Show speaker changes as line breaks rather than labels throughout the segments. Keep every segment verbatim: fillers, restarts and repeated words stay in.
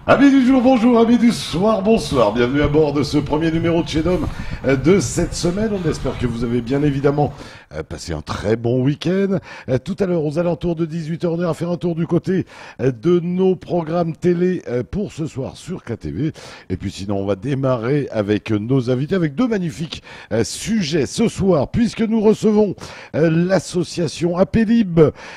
Amis du jour, bonjour, amis du soir, bonsoir, bienvenue à bord de ce premier numéro de Chez Dom de cette semaine. On espère que vous avez bien évidemment passé un très bon week-end. Tout à l'heure, aux alentours de dix-huit heures, on ira faire un tour du côté de nos programmes télé pour ce soir sur K T V. Et puis sinon, on va démarrer avec nos invités, avec deux magnifiques sujets ce soir, puisque nous recevons l'association Apélib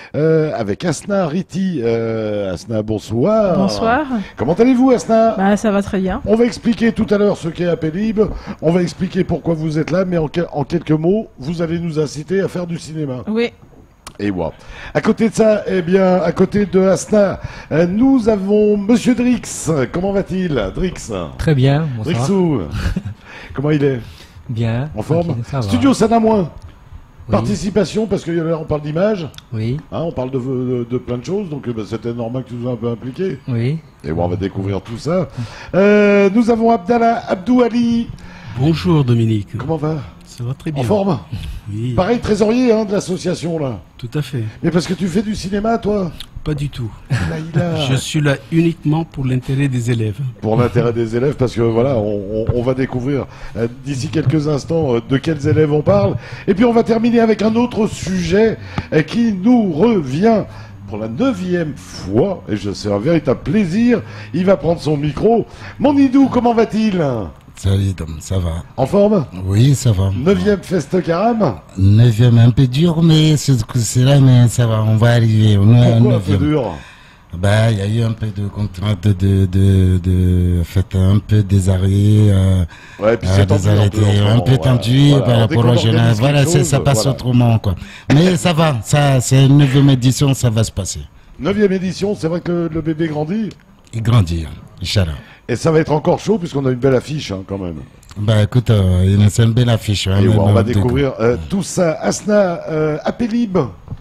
avec Asna Riti. Asna, bonsoir.
Bonsoir.
Comment allez-vous, Asna?
Bah, ça va très bien.
On va expliquer tout à l'heure ce qu'est Apélib. On va expliquer pourquoi vous êtes là, mais en, que- en quelques mots, vous allez nous inciter à faire du cinéma.
Oui.
Et voilà. À côté de ça, eh bien, à côté de Asna, euh, nous avons Monsieur Drix. Comment va-t-il, Drix?
Très bien, bonsoir.
Drixou. Comment il est?
Bien.
En forme?
tranquille, ça va.
Studio Sanamoin.
Oui.
Participation, parce que là, on parle d'image,
Oui,
hein, on parle de, de- de plein de choses, donc euh, bah, c'était normal que tu sois un peu impliqué.
oui.
Et bon, on va découvrir tout ça. Euh, nous avons Abdallah Abdou Ali.
Bonjour Dominique.
Comment va?
Ça va très
En
bien.
forme?
Oui,
Pareil, trésorier hein, de l'association, là.
tout à fait.
Mais parce que tu fais du cinéma, toi?
Pas du tout.
Là, il a...
Je suis là uniquement pour l'intérêt des élèves.
Pour l'intérêt des élèves, parce que voilà, on, on- on va découvrir euh, d'ici quelques instants euh, de quels élèves on parle. Et puis on va terminer avec un autre sujet euh, qui nous revient pour la neuvième fois, et je c'est un véritable plaisir. Il va prendre son micro. Mon Idou, comment va-t-il?
Salut Dom, ça va?
En forme?
Oui, ça va.
Neuvième Fest Caram?
Neuvième un peu dur, mais c'est c'est là, mais ça va, on va arriver. On est à
Pourquoi un peu
neuvième.
dur?
Bah, il y a eu un peu de contraintes de, de, de, de, en fait, un peu des arrêts, euh,
Ouais, et puis
euh,
c'est
des
tendu un
arrêts
peu en ce
un
moment,
peu
voilà.
tendus
Voilà.
par
Alors, dès
rapport
qu'on
aux jeunes.
organise
Voilà,
quelque
c'est-
chose,
ça passe
voilà.
autrement, quoi. Mais ça va, ça, c'est une neuvième édition, ça va se passer.
Neuvième édition, c'est vrai que le, le bébé grandit.
Et grandir, Inch'Allah.
Et ça va être encore chaud puisqu'on a une belle affiche hein, quand même.
Bah, écoute, euh, c'est une belle affiche. hein,
Et
même,
on va
euh, de-
découvrir euh, tout ça. Asna, euh, Apélib.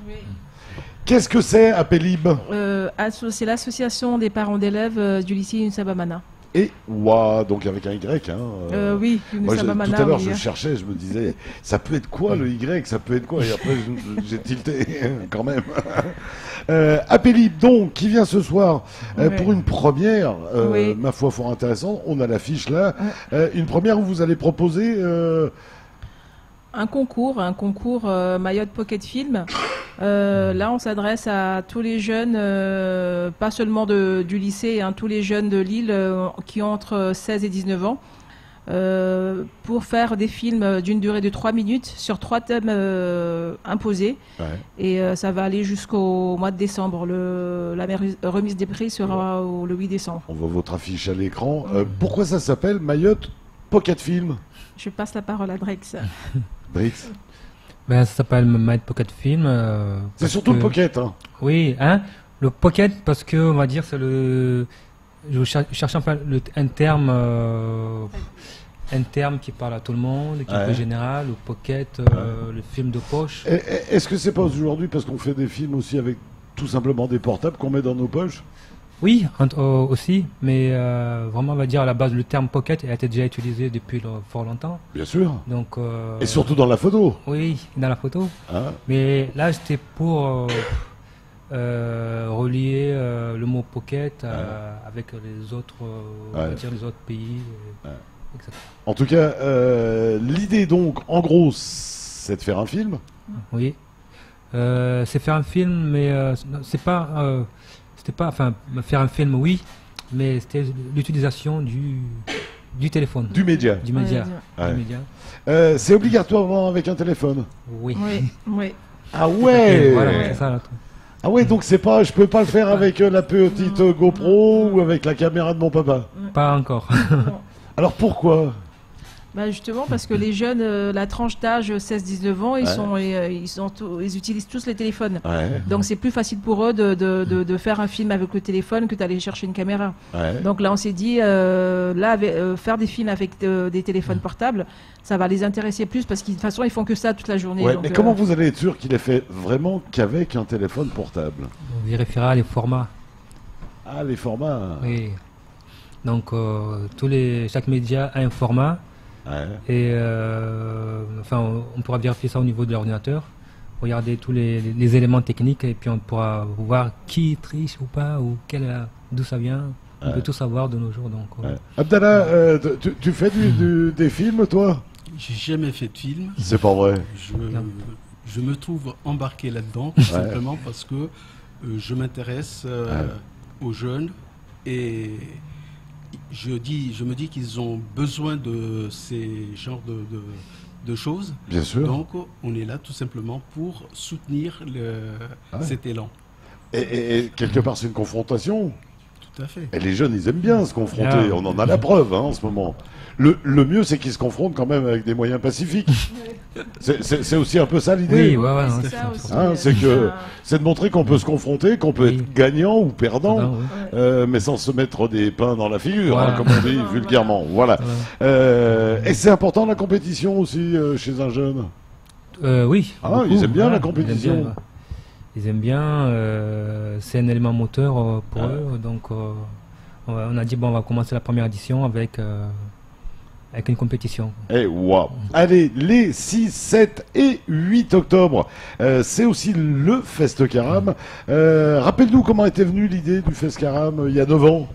Qu'est-ce que c'est Apélib?
Euh, asso- c'est l'association des parents d'élèves euh, du lycée Younusa Bamana.
Et ouah, donc avec un Y. Hein,
Euh, oui,
Moi,
Younusa
je-
Bamana.
tout à l'heure,
oui,
je
hein.
cherchais, je me disais, ça peut être quoi le Y? Ça peut être quoi? Et après, je- j'ai tilté quand même. Euh, Apélib, donc, qui vient ce soir euh,
Ouais.
pour une première, euh,
Oui.
ma foi, fort intéressante. On a l'affiche là.
Ouais.
Euh, une première où vous allez proposer. euh,
Un concours, un concours euh, Mayotte Pocket Film. Euh, là, on s'adresse à tous les jeunes, euh, pas seulement de- du lycée, hein, tous les jeunes de Lille euh, qui ont entre seize et dix-neuf ans, euh, pour faire des films d'une durée de trois minutes sur trois thèmes euh, imposés.
ouais.
Et euh, ça va aller jusqu'au mois de décembre. Le, la mer- remise des prix sera au- le huit décembre.
On voit votre affiche à l'écran. Euh, pourquoi ça s'appelle Mayotte Pocket Film?
Je passe la parole à Drex.
Drix.
Ben, ça s'appelle My Pocket Film. euh,
C'est
parce
surtout
que-
le pocket. Hein.
Oui, hein. Le pocket, parce que, on va dire, c'est le. Je cher- cherche un peu le- un terme. euh, Un terme qui parle à tout le monde, qui est un
Ouais.
peu général, le pocket, euh, le film de poche.
Et- et- Est-ce que c'est pas aujourd'hui parce qu'on fait des films aussi avec tout simplement des portables qu'on met dans nos poches?
Oui, en- euh, aussi, mais euh, vraiment, on va dire à la base, le terme pocket a été déjà utilisé depuis le- fort longtemps.
Bien sûr.
Donc, euh,
Et surtout dans la photo.
oui, dans la photo.
Hein.
Mais là, c'était pour euh, euh, relier euh, le mot pocket euh, avec les autres, euh, on va
Ouais.
dire les autres pays. euh,
Ouais.
exact.
En tout cas, euh, l'idée donc, en gros, c'est de faire un film.
Oui. Euh, c'est faire un film, mais euh, non, c'est pas, euh, c'était pas, enfin, faire un film, oui, mais c'était l'utilisation du du téléphone,
Du média.
du média,
Ouais,
Ouais.
du média.
Euh, c'est obligatoirement avec un téléphone.
Oui.
Oui, oui.
Ah
Et
ouais.
voilà, c'est ça. le truc.
Ah ouais, donc c'est pas, je peux pas le faire avec euh, la petite euh, GoPro ou avec la caméra de mon papa.
Pas encore.
Alors pourquoi?
Bah justement parce que les jeunes, euh, la tranche d'âge seize dix-neuf ans, ils,
Ouais.
sont, euh, ils, sont tous- ils utilisent tous les téléphones.
Ouais.
Donc c'est plus facile pour eux de, de, de, de faire un film avec le téléphone que d'aller chercher une caméra.
Ouais.
Donc là on s'est dit, euh, là avec- euh, faire des films avec euh, des téléphones portables, ça va les intéresser plus parce que de toute façon ils font que ça toute la journée.
Ouais,
Donc,
mais
euh,
comment vous allez être sûr qu'il est fait vraiment qu'avec un téléphone portable?
On vérifiera les formats.
Ah, les formats.
Oui. Donc euh, tous les, chaque média a un format.
Ouais.
Et euh, enfin, on, on pourra vérifier ça au niveau de l'ordinateur, regarder tous les, les- les éléments techniques et puis on pourra voir qui triche ou pas ou quel, d'où ça vient. on peut tout savoir de nos jours. Donc, euh,
Ouais. Abdallah, euh, tu, tu fais du, du- des films, toi?
J'ai jamais fait de film.
C'est pas vrai.
Je, je me trouve embarqué là-dedans, tout simplement parce que euh, je m'intéresse euh,
Ouais.
aux jeunes et je, dis, je me dis qu'ils ont besoin de ces genres de, de, de choses.
Bien sûr.
Donc, on est là tout simplement pour soutenir le,
Ah ouais.
cet élan.
Et, et- et quelque part, c'est une confrontation.
Tout à fait.
Et les jeunes, ils aiment bien se confronter.
Ah.
On en a la preuve hein, en ce moment. Le, le mieux, c'est qu'ils se confrontent quand même avec des moyens pacifiques. C'est- C'est c'est aussi un peu ça
oui,
l'idée.
ouais, ouais,
Oui,
non,
c'est
c'est
ça
ça.
aussi.
Hein, c'est que c'est de montrer qu'on peut se confronter, qu'on peut
Oui.
être gagnant ou perdant,
Pardon, oui.
euh, mais sans se mettre des pains dans la figure,
Voilà.
hein, comme on dit
Voilà.
vulgairement. Voilà.
Voilà.
Euh, et c'est important la compétition aussi euh, chez un jeune.
Euh, oui.
Ah,
beaucoup,
ils aiment bien la
voilà,
compétition.
Ils aiment bien, ils aiment bien, euh, c'est un élément moteur euh, pour
Ah.
eux. Donc, euh, on a- on a dit, bon, on va commencer la première édition avec, euh, avec une compétition.
Et waouh. Allez, les six, sept et huit octobre, euh, c'est aussi le Fest Caram. Euh, Rappelle-nous comment était venue l'idée du Fest Caram euh, il y a neuf ans.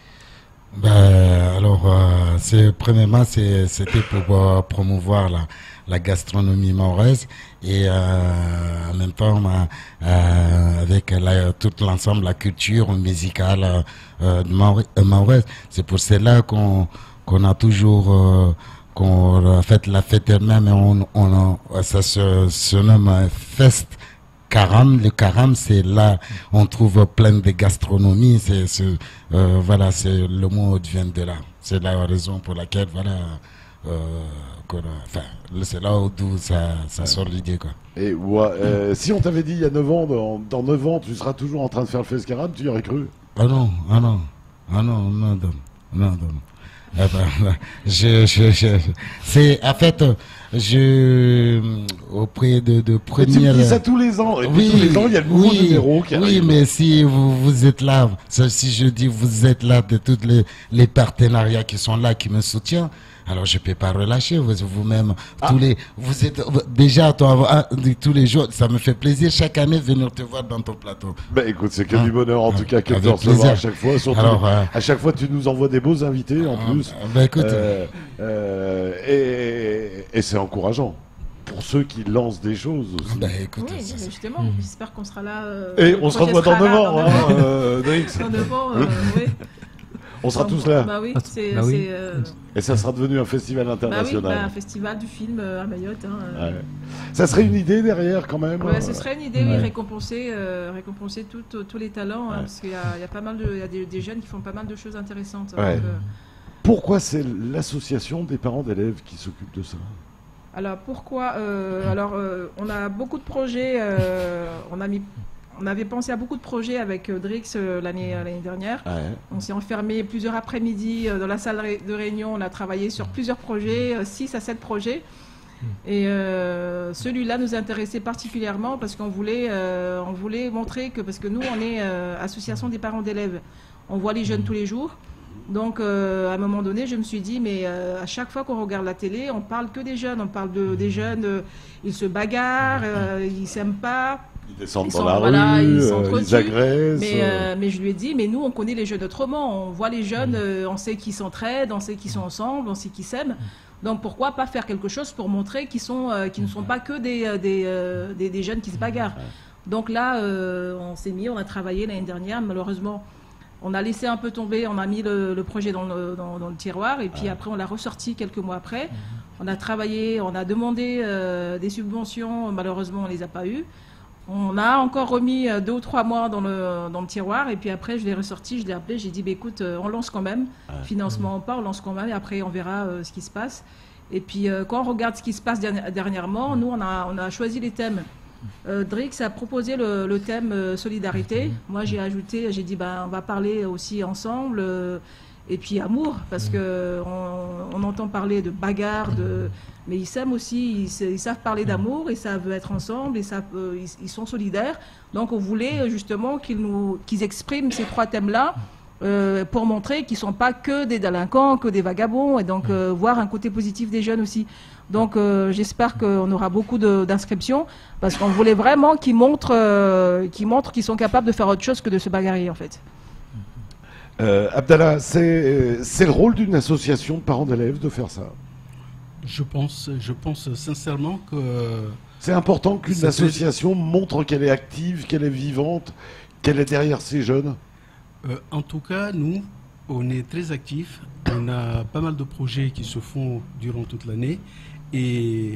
Ben, alors, euh, c'est, premièrement, c'est- c'était pour euh, promouvoir la, la gastronomie mahoraise et euh, en même temps, euh, euh, avec la, tout l'ensemble, la culture musicale euh, euh, de Mahorais- euh, mahoraise. C'est pour cela qu'on qu'on a toujours euh, qu'on a fait la fête elle-même et on, on a- ça se, se nomme euh, Fest Caram. Le Caram, c'est là on trouve plein de gastronomie. C'est, c'est, euh, voilà, c'est le mot vient de là. C'est la raison pour laquelle voilà, euh, qu'on a- enfin, c'est là où d'où ça, ça sort l'idée quoi.
Et ouais, euh, si on t'avait dit il y a neuf ans, dans, dans neuf ans, tu seras toujours en train de faire le Fest Caram, tu y aurais cru?
Ah non, ah non, ah non, non, non, non, non. Eh ben, je, je, je, c'est en fait, je auprès de, de
Mais tu me
première.
dis ça tous les ans. Et puis tous les ans, il y a le nouveau
oui,
numéro qui
oui,
arrive.
mais si vous, vous êtes là, ça, si je dis vous êtes là de tous les, les partenariats qui sont là, qui me soutiennent, alors je peux pas relâcher vous, vous-même.
Ah.
Tous les, vous êtes déjà toi, ah, de- tous les jours, ça me fait plaisir chaque année venir te voir dans ton plateau.
Bah écoute, c'est que
Ah.
du bonheur en
Ah.
tout cas que de te
Avec
recevoir
plaisir.
à chaque fois. Surtout,
Alors, euh,
à chaque fois, tu nous envoies des beaux invités en plus.
Ah, bah, écoute,
Euh, euh, et et c'est encourageant pour ceux qui lancent des choses aussi.
bah, écoute,
Oui,
ça,
mais
ça-
justement,
Mhm.
j'espère qu'on sera là. euh,
Et
le
on se
projet
revoit dans
sera
neuf
là,
ans,
dans
hein,
neuf ans.
euh, Drix.
Dans neuf ans, euh, oui.
On sera tous là.
Bah oui, c'est.
Bah oui.
c'est, euh,
Et ça sera devenu un festival
bah oui,
international.
bah, un festival du film euh, à Mayotte. Hein, euh.
Ouais. Ça serait une idée derrière quand même.
Ouais,
euh,
ce serait une idée, oui,
Ouais.
récompenser, euh, récompenser tout- tout- tous les talents, hein,
Ouais.
parce qu'il y a, il y a pas mal de, il y a des, des jeunes qui font pas mal de choses intéressantes.
Ouais.
donc, euh,
Pourquoi c'est l'association des parents d'élèves qui s'occupe de ça?
alors pourquoi euh, Alors euh, on a beaucoup de projets. euh, on a mis, on avait pensé à beaucoup de projets avec euh, Drix euh, l'année l'année dernière.
Ouais.
On s'est enfermé plusieurs après-midi euh, dans la salle ré- de réunion. On a travaillé sur plusieurs projets, six à sept projets. Et euh, celui-là nous intéressait particulièrement parce qu'on voulait, euh, on voulait montrer que, parce que nous, on est euh, association des parents d'élèves. On voit les jeunes tous les jours. Donc, euh, à un moment donné, je me suis dit, mais euh, à chaque fois qu'on regarde la télé, on parle que des jeunes. On parle de, des jeunes, euh, ils se bagarrent, euh, ils s'aiment pas.
Ils descendent
Ils
dans
sont-
la
voilà,
rue,
ils
euh,
s'entretuent,
ils agressent.
Mais,
euh,
euh, mais je lui ai dit, mais nous, on connaît les jeunes autrement. On voit les jeunes, euh, on sait qu'ils s'entraident, on sait qu'ils sont ensemble, on sait qu'ils s'aiment. Donc pourquoi pas faire quelque chose pour montrer qu'ils sont, euh, qu'ils ne sont pas que des, euh, des, euh, des, des jeunes qui se bagarrent. Donc là, euh, on s'est mis, on a travaillé l'année dernière. Malheureusement, on a laissé un peu tomber, on a mis le, le projet dans le, dans, dans le tiroir et puis après on l'a ressorti quelques mois après. On a travaillé, on a demandé euh, des subventions, malheureusement on ne les a pas eues. On a encore remis euh, deux ou trois mois dans le, dans le tiroir et puis après je l'ai ressorti, je l'ai appelé, j'ai dit bah, écoute, euh, on lance quand même, financement on part, on lance quand même et après on verra euh, ce qui se passe. Et puis euh, quand on regarde ce qui se passe derni- dernièrement, nous on a, on a choisi les thèmes. Euh, Drix a proposé le, le thème euh, solidarité. Moi j'ai ajouté, j'ai dit bah, on va parler aussi ensemble. euh, et puis amour, parce que on, on entend parler de bagarre, de... mais ils s'aiment aussi, ils, sa- ils savent parler d'amour, ils savent être ensemble, ils, savent, euh, ils, ils sont solidaires. Donc on voulait euh, justement qu'ils nous, qu'ils expriment ces trois thèmes-là euh, pour montrer qu'ils ne sont pas que des délinquants, que des vagabonds, et donc euh, voir un côté positif des jeunes aussi. Donc euh, j'espère qu'on aura beaucoup de- d'inscriptions, parce qu'on voulait vraiment qu'ils montrent, euh, qu'ils montrent qu'ils sont capables de faire autre chose que de se bagarrer en fait.
Euh, Abdallah, c'est c'est le rôle d'une association de parents d'élèves de faire ça.
Je pense, je pense sincèrement que
C'est important qu'une
Ça fait-
association montre qu'elle est active, qu'elle est vivante, qu'elle est derrière ces jeunes.
Euh, en tout cas, nous, on est très actifs. On a pas mal de projets qui se font durant toute l'année. Et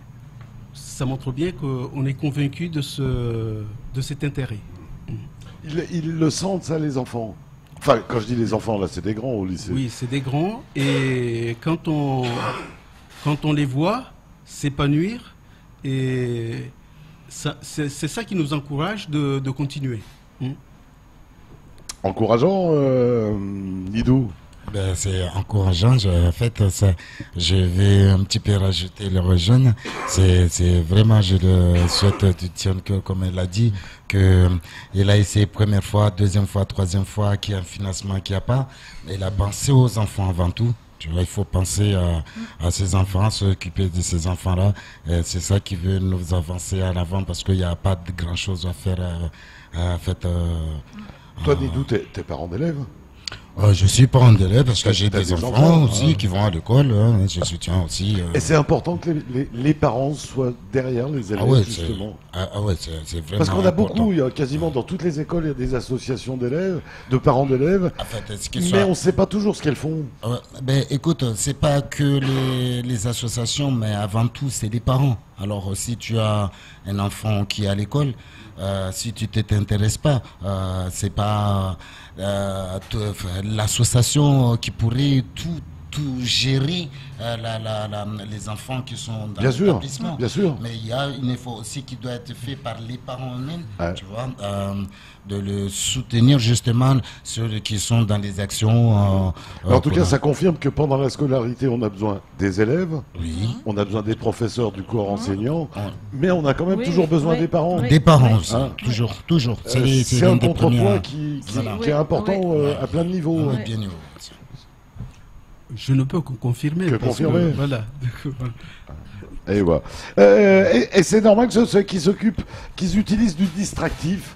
ça montre bien qu'on est convaincu de, ce, de cet intérêt.
Ils, ils le sentent, ça, les enfants. Enfin, quand je dis les enfants, là, c'est des grands au lycée.
Oui, c'est des grands. Et quand on, quand on les voit s'épanouir, et ça- c'est c'est ça qui nous encourage de, de continuer. Hmm.
Encourageant, euh, Nidou.
Ben, c'est encourageant. Je, en fait, ça, je vais un petit peu rajouter le jeune. C'est, c'est vraiment, je le souhaite du tien que, comme elle a dit, que il a essayé première fois, deuxième fois, troisième fois, qu'il y a un financement, qu'il n'y a pas. Mais il a pensé aux enfants avant tout. Tu vois, il faut penser à, à ces enfants, s'occuper de ces enfants-là. Et c'est ça qui veut nous avancer à l'avant parce qu'il n'y a pas de grand chose à faire. Euh, en fait, euh,
Toi, Nidou, t'es t'es parent d'élèves.
Euh, je suis parent d'élève parce que
T'as-
j'ai
t'as
des,
des
enfants,
enfants,
aussi
hein.
qui vont à l'école. Hein, je soutiens aussi. euh,
Et c'est important que les, les- les parents soient derrière les élèves,
ah ouais, c'est,
justement.
ah, ah ouais, c'est, c'est vraiment
Parce qu'on a
important.
beaucoup, il y a quasiment dans toutes les écoles, il y a des associations d'élèves, de parents d'élèves,
En fait, ce qui
mais
soit-
on ne sait pas toujours ce qu'elles font.
Ah ouais, ben, écoute, c'est pas que les, les associations, mais avant tout, c'est les parents. Alors, euh, si tu as un enfant qui est à l'école, euh, si tu ne t'intéresses pas, euh, c'est pas euh, te- enfin, l'association qui pourrait tout, tout gérer euh, la, la, la- les enfants qui sont dans
Bien sûr,
l'établissement.
bien sûr.
Mais il y a un effort aussi qui doit être fait par les parents eux-mêmes,
Ouais.
tu vois, euh, de le soutenir justement ceux qui sont dans les actions. euh,
En
euh,
tout
qu'on
cas,
a-
ça confirme que pendant la scolarité, on a besoin des élèves,
Oui.
on a besoin des professeurs du corps enseignant,
Ouais.
mais on a quand même
Oui,
toujours besoin
oui,
des parents.
oui.
Des parents
Oui.
aussi,
Hein.
toujours, toujours.
Euh,
C'est les-
C'est
c'est
un
l'un des
contrepoids
premiers.
qui, qui-
Voilà.
qui est important
Oui.
euh, à plein de niveaux.
Ouais,
Ouais.
bien sûr.
Je ne peux que confirmer.
Que
parce
confirmer.
Que, voilà.
Et voilà. Euh, et et c'est normal que ceux, ceux qui s'occupent, qu'ils utilisent du distractif.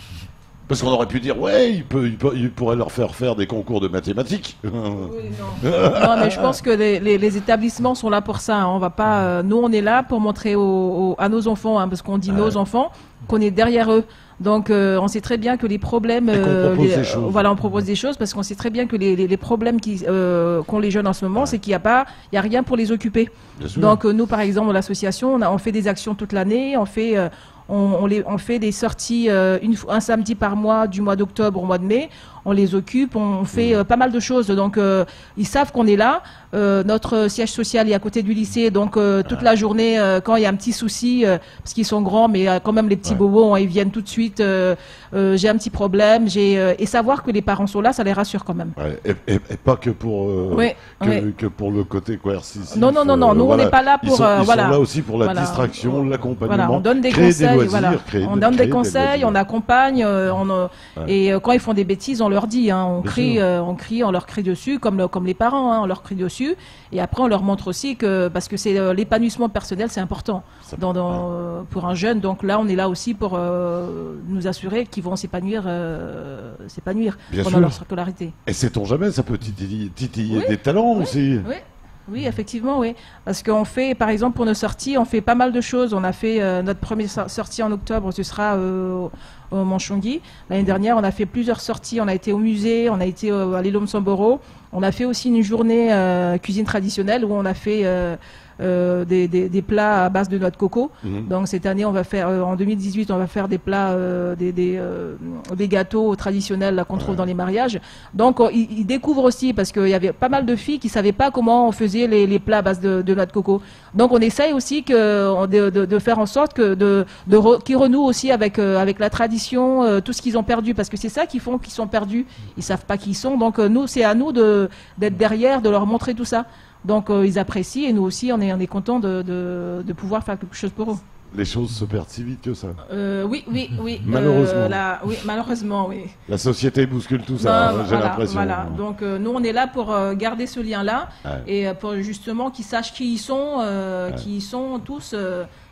Parce qu'on aurait pu dire, ouais, il, peut, il, peut- il pourrait leur faire faire des concours de mathématiques.
Oui, non. Non, mais je pense que les, les- les établissements sont là pour ça. hein. On va pas. euh, nous, on est là pour montrer aux- aux- à nos enfants, hein, parce qu'on dit
Ouais.
nos enfants, qu'on est derrière eux. Donc, euh, on sait très bien que les problèmes.
Et qu'on
euh,
propose
les-
des choses.
Voilà, on propose des choses parce qu'on sait très bien que les, les- les problèmes qui, euh, qu'ont les jeunes en ce moment, c'est qu'il n'y a pas, il y a rien pour les occuper.
Bien sûr.
Donc, euh, nous, par exemple, l'association, on, a- on fait des actions toute l'année. On fait. euh, on, on les, on fait des sorties euh, une, fois- un samedi par mois, du mois d'octobre au mois de mai. On les occupe, on fait euh, pas mal de choses. Donc, euh, ils savent qu'on est là. Euh, notre siège social est à côté du lycée. Donc, euh, toute la journée, euh, quand il y a un petit souci, euh, parce qu'ils sont grands, mais euh, quand même, les petits
Ouais.
bobos, hein, ils viennent tout de suite. euh, euh, j'ai un petit problème. J'ai euh, Et savoir que les parents sont là, ça les rassure quand même.
Ouais, et, et- et pas que pour, euh,
Oui,
que,
oui.
que pour le côté coercitif.
Non, non, non, non,
euh,
nous, on
voilà.
n'est pas là
Ils
pour,
sont,
euh,
ils
voilà.
sont là aussi pour la
Voilà.
distraction, l'accompagnement.
Voilà, on donne des
créer
conseils,
des loisirs,
voilà.
créer
on
de-
donne
créer
des conseils,
loisirs.
on accompagne, euh, on, euh,
Ouais.
et euh, quand ils font des bêtises, on leur dit, hein, on
Bien
crie,
sûr.
euh, on crie, on leur crie dessus, comme le- comme les parents, hein, on leur crie dessus, et après on leur montre aussi que parce que c'est euh, l'épanouissement personnel, c'est important
Ça-
dans, dans, euh, pour un jeune. Donc là, on est là aussi pour euh, nous assurer qu'ils vont s'épanouir, euh, s'épanouir
Bien
pendant
sûr.
leur scolarité.
Et sait-on jamais, ça peut titiller, titiller
Oui,
des talents
oui,
aussi.
Oui, oui, effectivement, oui. Parce qu'on fait, par exemple, pour nos sorties, on fait pas mal de choses. On a fait euh, notre première so- sortie en octobre, ce sera euh, au Manchongui. L'année dernière, on a fait plusieurs sorties. On a été au musée, on a été euh, à l'île Samboro. On a fait aussi une journée euh, cuisine traditionnelle où on a fait euh, euh, des, des, des plats à base de noix de coco.
Mhm.
Donc cette année, on va faire, euh, en deux mille dix-huit, on va faire des plats, euh, des, des, euh, des gâteaux traditionnels là, qu'on trouve dans les mariages. Donc on- ils, ils découvrent aussi, parce qu'il y avait pas mal de filles qui savaient pas comment on faisait les, les plats à base de, de noix de coco. Donc on essaye aussi que, de, de, de faire en sorte que de, de re- qu'ils renouent aussi avec, euh, avec la tradition, euh, tout ce qu'ils ont perdu, parce que c'est ça qu'ils font, qu'ils sont perdus. Ils savent pas qui ils sont. Donc euh, nous, c'est à nous de, d'être derrière, de leur montrer tout ça. Donc euh, ils apprécient et nous aussi, on est, on est contents de, de, de pouvoir faire quelque chose pour eux.
Les choses se perdent si vite que ça.
Euh, oui, oui, oui.
Malheureusement.
Euh, la- oui, malheureusement, oui.
La société bouscule tout ça,
Non,
hein, j'ai
voilà,
l'impression.
voilà. Donc euh, nous, on est là pour euh, garder ce lien-là
Ouais.
et euh, pour justement qu'ils sachent qui ils sont, euh, qui ils sont tous, euh,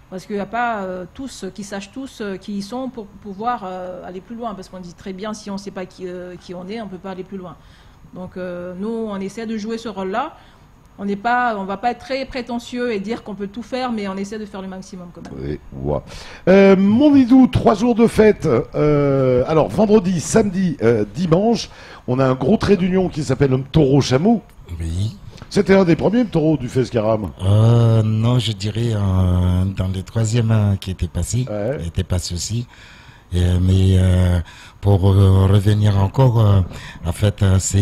Parce qu'il n'y a pas euh, tous qui sachent tous euh, qui y sont pour pouvoir euh, aller plus loin. Parce qu'on dit très bien, si on ne sait pas qui, euh, qui on est, on ne peut pas aller plus loin. Donc euh, nous, on essaie de jouer ce rôle-là. On n'est pas, on va pas être très prétentieux et dire qu'on peut tout faire, mais on essaie de faire le maximum quand même.
Oui, ouais. euh, mon Idou, trois jours de fête. Euh, alors vendredi, samedi, euh, dimanche, on a un gros trait d'union qui s'appelle le Taureau Chameau.
Oui.
C'était un des premiers taureaux du Fescaram.
Euh, non, je dirais euh, dans les troisièmes euh, qui était passé,
Ouais.
qui était passé aussi. Et, mais euh, pour euh, revenir encore, euh, en fait, euh, c'est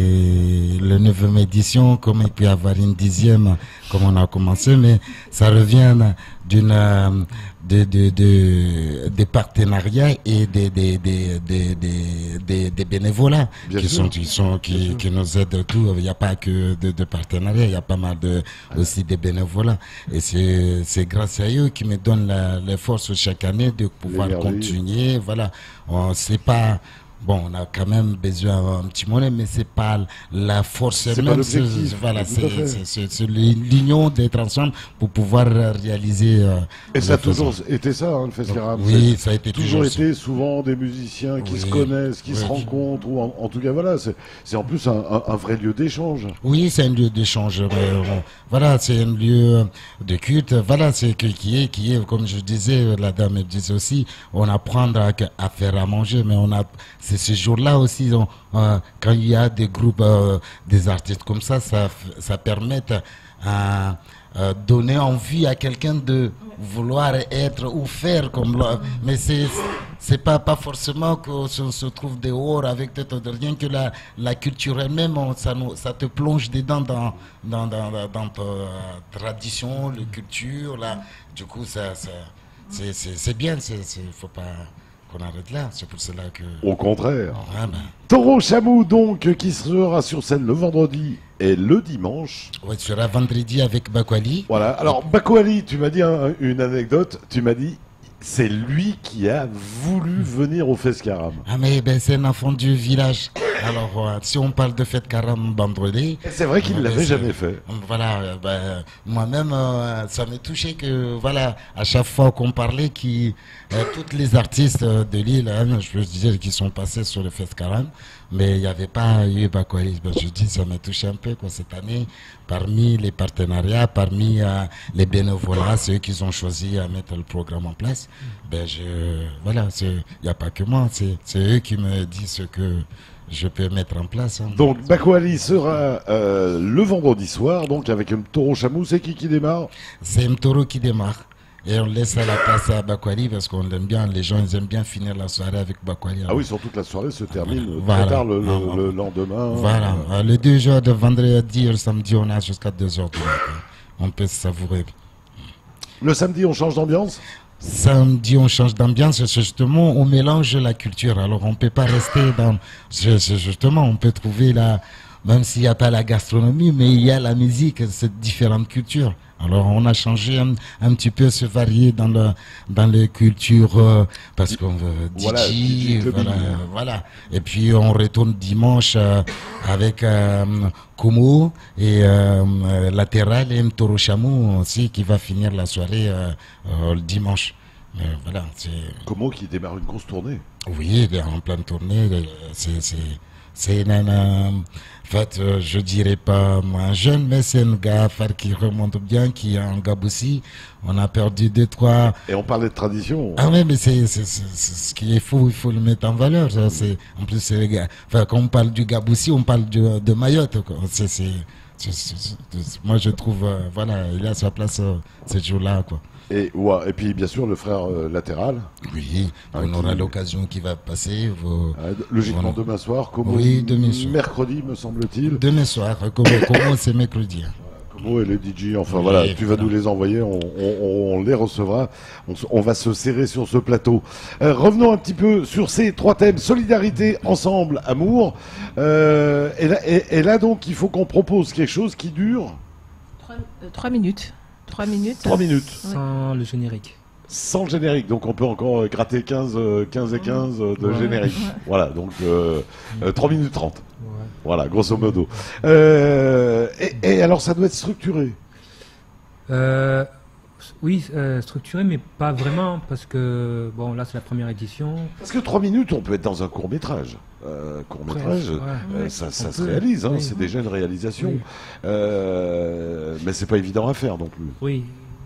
le neuvième édition, comme il peut y avoir une dixième, comme on a commencé, mais ça revient d'une euh, de, de, de, des partenariats et des, des, des, des, des, des, des bénévolats
Bien
qui
sûr.
sont, qui sont qui, qui nous aident tout. Il n'y a pas que de, de partenariats, il y a pas mal de aussi des bénévolats. Et c'est c'est grâce à eux qui me donnent la, la force chaque année de pouvoir
L'énergie.
continuer. Voilà, on sait pas. Bon, on a quand même besoin un petit monnaie, mais c'est pas la force
C'est pas
même.
l'objectif.
c'est- Voilà,
Tout à fait.
c'est c'est- c'est l'union d'être ensemble pour pouvoir réaliser. euh,
Et ça a
le
toujours
faisant.
été ça, hein, le Fescaram.
Oui, ça a été
C'est toujours
toujours.
été souvent des musiciens qui
Oui.
se connaissent, qui
Oui.
se rencontrent, ou en, en tout cas, voilà, c'est c'est en plus un, un, un vrai lieu d'échange.
Oui, c'est un lieu d'échange. mais, bon, voilà, c'est un lieu de culte. Voilà, c'est que qui est, qui est, comme je disais, la dame me disait aussi, on apprend à, à faire à manger, mais on a, c'est ce jour-là aussi, on, euh, quand il y a des groupes, euh, des artistes comme ça, ça, f- ça permet à euh, donner envie à quelqu'un de vouloir être ou faire comme là. Mais c'est c'est pas pas forcément qu'on se, se trouve dehors avec tout rien que la la culture elle-même, on- ça nous ça te plonge dedans dans dans dans dans, dans ta euh, tradition, la culture là. Du coup ça ça c'est c'est c'est bien, c'est c'est faut pas qu'on arrête là. C'est pour cela que
Au contraire.
ah ben,
Taureau Chamou, donc, qui sera sur scène le vendredi et le dimanche.
ouais, tu seras vendredi avec Bakwali.
Voilà. Alors, Bako Ali, tu m'as dit hein, une anecdote. Tu m'as dit, c'est lui qui a voulu venir au Fescaram.
Ah mais ben, c'est un enfant du village. Alors euh, si on parle de fête Karam vendredi,
Et c'est vrai qu'il
Ouais,
l'avait
c'est-
jamais fait.
voilà, euh, ben, moi-même euh, ça m'a touché que voilà, à chaque fois qu'on parlait, qui euh, toutes les artistes euh, de l'île, hein, je veux dire, qui sont passés sur le Fest Karam, mais il n'y avait pas eu Bakwali. Ben, je dis, ça m'a touché un peu quoi, cette année, parmi les partenariats, parmi euh, les bénévolats, ceux qui ont choisi à mettre le programme en place. Ben je, voilà, il n'y a pas que moi, c'est c'est eux qui me disent ce que je peux mettre en place. Hein.
Donc, Bako Ali sera euh, le vendredi soir, donc avec un Taureau Chamou. C'est qui qui démarre?
C'est Mtoro qui démarre. Et on laisse la place à Bakwali parce qu'on l'aime bien. Les gens ils aiment bien finir la soirée avec Bakwali.
Ah oui, surtout que la soirée se termine
Voilà.
très tard le, le-
Ah, ah.
le lendemain.
Voilà. Euh, Les deux jours de vendredi et le samedi, on a jusqu'à deux heures du matin. On peut se savourer.
Le samedi, on change d'ambiance.
Samedi, on change d'ambiance. C'est justement, on mélange la culture. Alors, on peut pas rester dans. c'est- c'est justement, on peut trouver la. Même s'il n'y a pas la gastronomie, mais il y a la musique, c'est différentes cultures. Alors, on a changé un, un petit peu, se varier dans le dans les cultures euh, parce qu'on veut
Voilà, D J
D J,
clubbing.
voilà, voilà. Et puis on retourne dimanche euh, avec euh, Kumu et euh, euh, Latéral et Mtoro Chamou aussi qui va finir la soirée euh, euh, le dimanche. Mais voilà, c'est
Como qui démarre une grosse tournée.
oui, il est en pleine tournée. euh, C'est c'est c'est un, euh, en fait, euh, je dirais pas moi, un jeune, mais c'est un gars faire qui remonte bien, qui est en Gaboussi. On a perdu deux trois.
Et on parlait de tradition.
Ah oui, mais c'est c'est- c'est- c'est ce qu'il faut, il faut le mettre en valeur. Ça, c'est en plus c'est les gars. Enfin, quand on parle du Gaboussi, on parle de, de Mayotte. Quoi. C'est c'est c'est- c'est- c'est- moi je trouve euh, voilà, il a sa place euh, ce jour-là quoi.
Et, ouais, et puis, bien sûr, le frère euh, latéral.
Oui,
Ah,
on
qui-
aura l'occasion qui va passer. Vos...
Euh, logiquement,
Voilà.
demain soir. Como
Oui, demain soir.
Mercredi, me semble-t-il.
Demain soir, comment, comment c'est mercredi.
Como et les D J. Enfin,
Oui,
voilà, tu vas
voilà.
nous les envoyer. On, on- on les recevra. On, se- on va se serrer sur ce plateau. Euh, revenons un petit peu sur ces trois thèmes. Solidarité, ensemble, amour. Euh, et, là, et- et là, donc, il faut qu'on propose quelque chose qui dure
Trois, euh, trois minutes. Trois minutes.
trois minutes.
Sans le générique.
Sans générique, donc on peut encore euh, gratter quinze, euh, quinze et quinze euh, de
Ouais.
générique. Voilà, donc euh, euh, trois minutes trente.
Ouais.
Voilà, grosso modo. Euh, et, et alors ça doit être structuré.
Euh, Oui, euh, structuré, mais pas vraiment, parce que, bon, là, c'est la première édition.
Parce que trois minutes, on peut être dans un court-métrage. Euh, court-métrage,
Ouais,
euh,
ouais.
ça, ça
On
se
peut,
réalise, hein,
oui.
c'est déjà une réalisation.
Oui.
Euh, mais c'est pas évident à faire non plus.
Oui.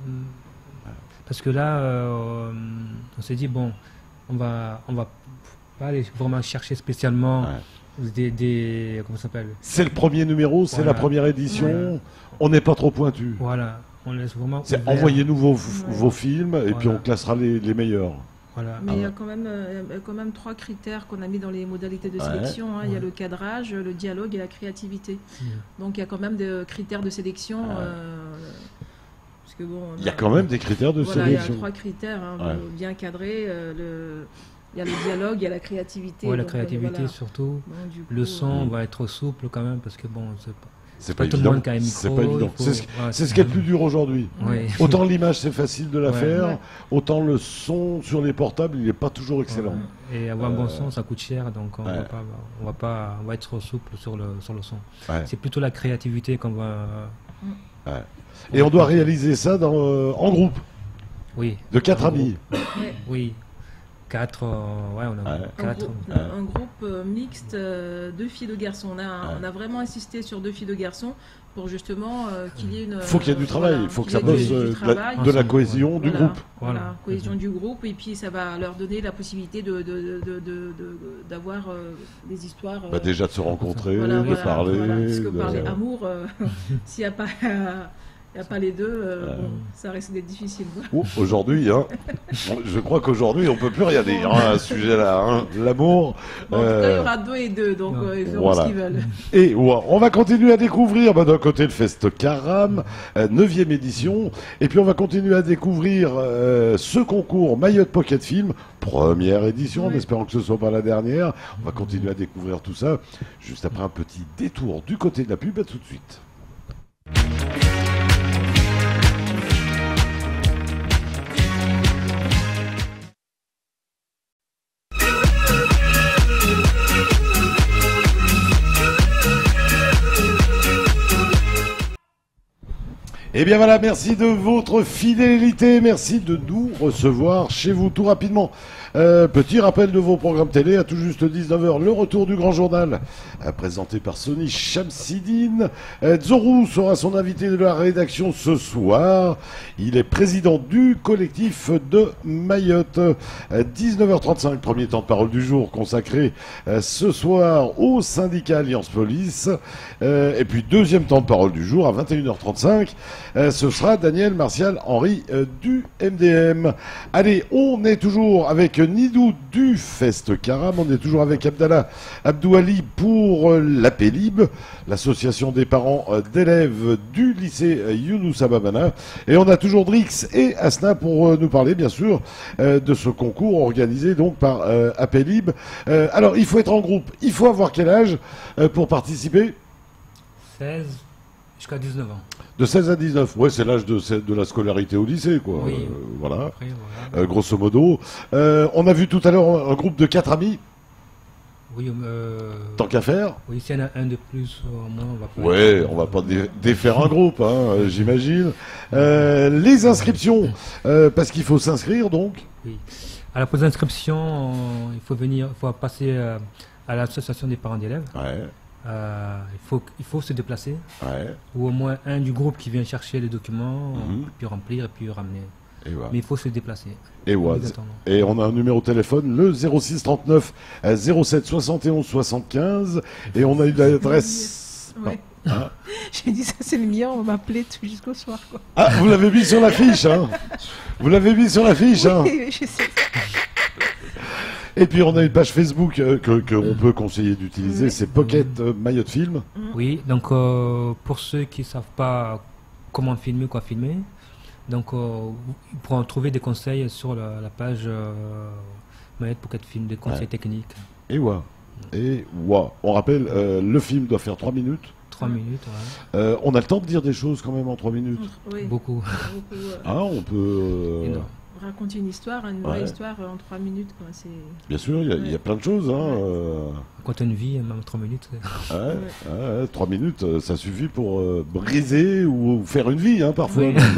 Parce que là, euh, on s'est dit, bon, on va, on va pas aller vraiment chercher spécialement
Ouais.
des, des. Comment ça s'appelle?
C'est le premier numéro, c'est
Voilà.
la première édition.
Ouais.
On n'est pas trop pointu.
Voilà. On laisse vraiment.
C'est
ouvert.
envoyez-nous vos,
Ouais.
vos films et puis
Voilà.
on classera les, les meilleurs.
Voilà.
Mais
Ah
il y a
ouais.
quand même, euh, il y a quand même trois critères qu'on a mis dans les modalités de
Ouais.
sélection. hein. Il y a
Ouais.
le cadrage, le dialogue et la créativité.
Mm.
Donc il y a quand même des critères de sélection.
Ouais.
euh, parce que bon, on
Il y a
a-
quand même des critères de
Voilà, il y a
sélection.
trois critères hein,
Ouais.
bien cadrés. euh, le... Il y a le dialogue, il y a la créativité.
Ouais, la
donc,
créativité
voilà.
surtout.
Bon, du coup,
Le
euh,
son va être souple quand même, parce que bon, c'est pas,
C'est
pas
pas
tout le
évident.
monde qui a un micro.
C'est pas évident.
il faut-
C'est ce,
ouais,
c'est ce qui est le plus dur aujourd'hui.
Oui.
Autant l'image c'est facile de la
Ouais.
faire,
Ouais.
autant le son sur les portables il n'est pas toujours excellent.
Ouais. Et avoir un
Euh,
bon son, ça coûte cher, donc on
ouais.
va pas, on va pas, on va être souple sur le sur le son.
Ouais.
C'est plutôt la créativité qu'on va.
Et on doit réaliser ça dans, euh, en groupe,
Oui.
de quatre
En
amis.
ouais.
Oui. Quatre. euh, ouais, on a
Ouais.
Un
quatre.
groupe,
Ouais.
un groupe, euh, mixte, euh, deux filles, deux garçons. On a,
Ouais.
on a vraiment insisté sur deux filles, deux garçons pour justement euh, qu'il y ait une.
Il faut qu'il y ait du
euh,
travail, il
voilà,
faut que
qu'il
ça
y ait
bosse
du-
euh,
du
de, la,
travail.
de la
Ensemble,
cohésion du
Voilà,
groupe.
Voilà,
Voilà.
cohésion du groupe, et puis ça va leur donner la possibilité de, de, de, de- de- d'avoir euh, des histoires. euh,
Bah, déjà de se rencontrer,
voilà,
de
voilà,
parler.
voilà. Parce que
de-
parler amour, euh, s'il n'y a pas. Il n'y a pas les deux, euh,
Ouais.
bon, ça risque d'être difficile. quoi.
Oh, aujourd'hui, hein, je crois qu'aujourd'hui on peut plus rien dire hein, à ce sujet-là. Hein. L'amour.
Bon, en tout cas, il y
euh,
aura deux et deux, donc
Ouais.
euh, ils feront
Voilà.
ce qu'ils veulent.
Et ouais, on va continuer à découvrir bah, d'un côté le Fest Caram, euh, neuvième édition, et puis on va continuer à découvrir euh, ce concours Mayotte Pocket Film, première édition, en
Oui.
espérant que ce soit pas la dernière. On va continuer à découvrir tout ça juste après un petit détour du côté de la pub. À tout de suite. Eh bien voilà, merci de votre fidélité, merci de nous recevoir chez vous tout rapidement. Euh, petit rappel de vos programmes télé, à tout juste dix-neuf heures, le retour du Grand Journal, euh, présenté par Sony Chamsidine. Euh, Zorou sera son invité de la rédaction ce soir. Il est président du collectif de Mayotte. Euh, dix-neuf heures trente-cinq, premier temps de parole du jour consacré euh, ce soir au syndicat Alliance Police. Euh, et puis deuxième temps de parole du jour à vingt et une heures trente-cinq. Euh, ce sera Daniel Martial Henry euh, du M D M. Allez, on est toujours avec Nidou du Fest Caram, on est toujours avec Abdallah Abdouali pour euh, la Pélib, l'association des parents euh, d'élèves du lycée euh, Younous Ababana, et on a toujours Drix et Asna pour euh, nous parler bien sûr euh, de ce concours organisé donc par euh, Apélib. Euh, alors il faut être en groupe, il faut avoir quel âge euh, pour participer?
seize jusqu'à dix-neuf ans.
De seize à dix-neuf, ouais, c'est l'âge de, de la scolarité au lycée, quoi.
Oui.
Euh, voilà,
Après, voilà.
Euh, grosso modo. Euh, on a vu tout à l'heure un groupe de quatre amis,
Oui, euh,
tant qu'à faire.
oui, s'il y en a un de plus, au moins, on va pas.
Ouais, on va pas dé- défaire un groupe, hein, euh, j'imagine. Euh, les inscriptions, euh, parce qu'il faut s'inscrire, donc.
Oui. À la pause d'inscription, on- il faut venir, il faut passer euh, à l'association des parents d'élèves.
Ouais,
Euh, il faut, il faut se déplacer,
ouais,
ou au moins un du groupe qui vient chercher les documents,
Mhm.
puis remplir et puis ramener.
et voilà.
Mais il faut se déplacer.
Et voilà.
Obligatoirement.
Et on a un numéro de téléphone, le zéro six trente-neuf euh, zéro sept soixante et onze soixante-quinze, et on a une adresse.
Ouais.
Ah.
J'ai dit ça, c'est le mien, on va m'appeler tout jusqu'au soir. Quoi.
Ah, vous l'avez mis sur l'affiche, hein. Vous l'avez mis sur l'affiche, hein.
Oui, je sais.
Et puis on a une page Facebook euh, que qu'on peut conseiller d'utiliser,
Oui.
c'est Pocket euh, Mayotte Film.
Oui, donc euh, pour ceux qui ne savent pas comment filmer, quoi filmer, donc euh, ils pourront trouver des conseils sur la, la page euh, Mayotte Pocket Film, des conseils
Ouais.
techniques.
Et ouais. Et ouais. On rappelle, euh, le film doit faire trois minutes.
Trois minutes, ouais.
Euh, on a le temps de dire des choses quand même en trois minutes.
Oui,
Beaucoup.
beaucoup, euh,
Ah, on peut. euh,
Énorme.
raconter une histoire, une
Ouais.
vraie histoire euh, en trois minutes. Quoi. C'est...
Bien sûr, il y, a- il y a plein de choses. Hein, euh,
Quand une vie, même trois minutes. c'est-
ouais, ouais, ouais, trois minutes, euh, ça suffit pour euh, briser ou, ou faire une vie, hein, parfois
Oui.
même.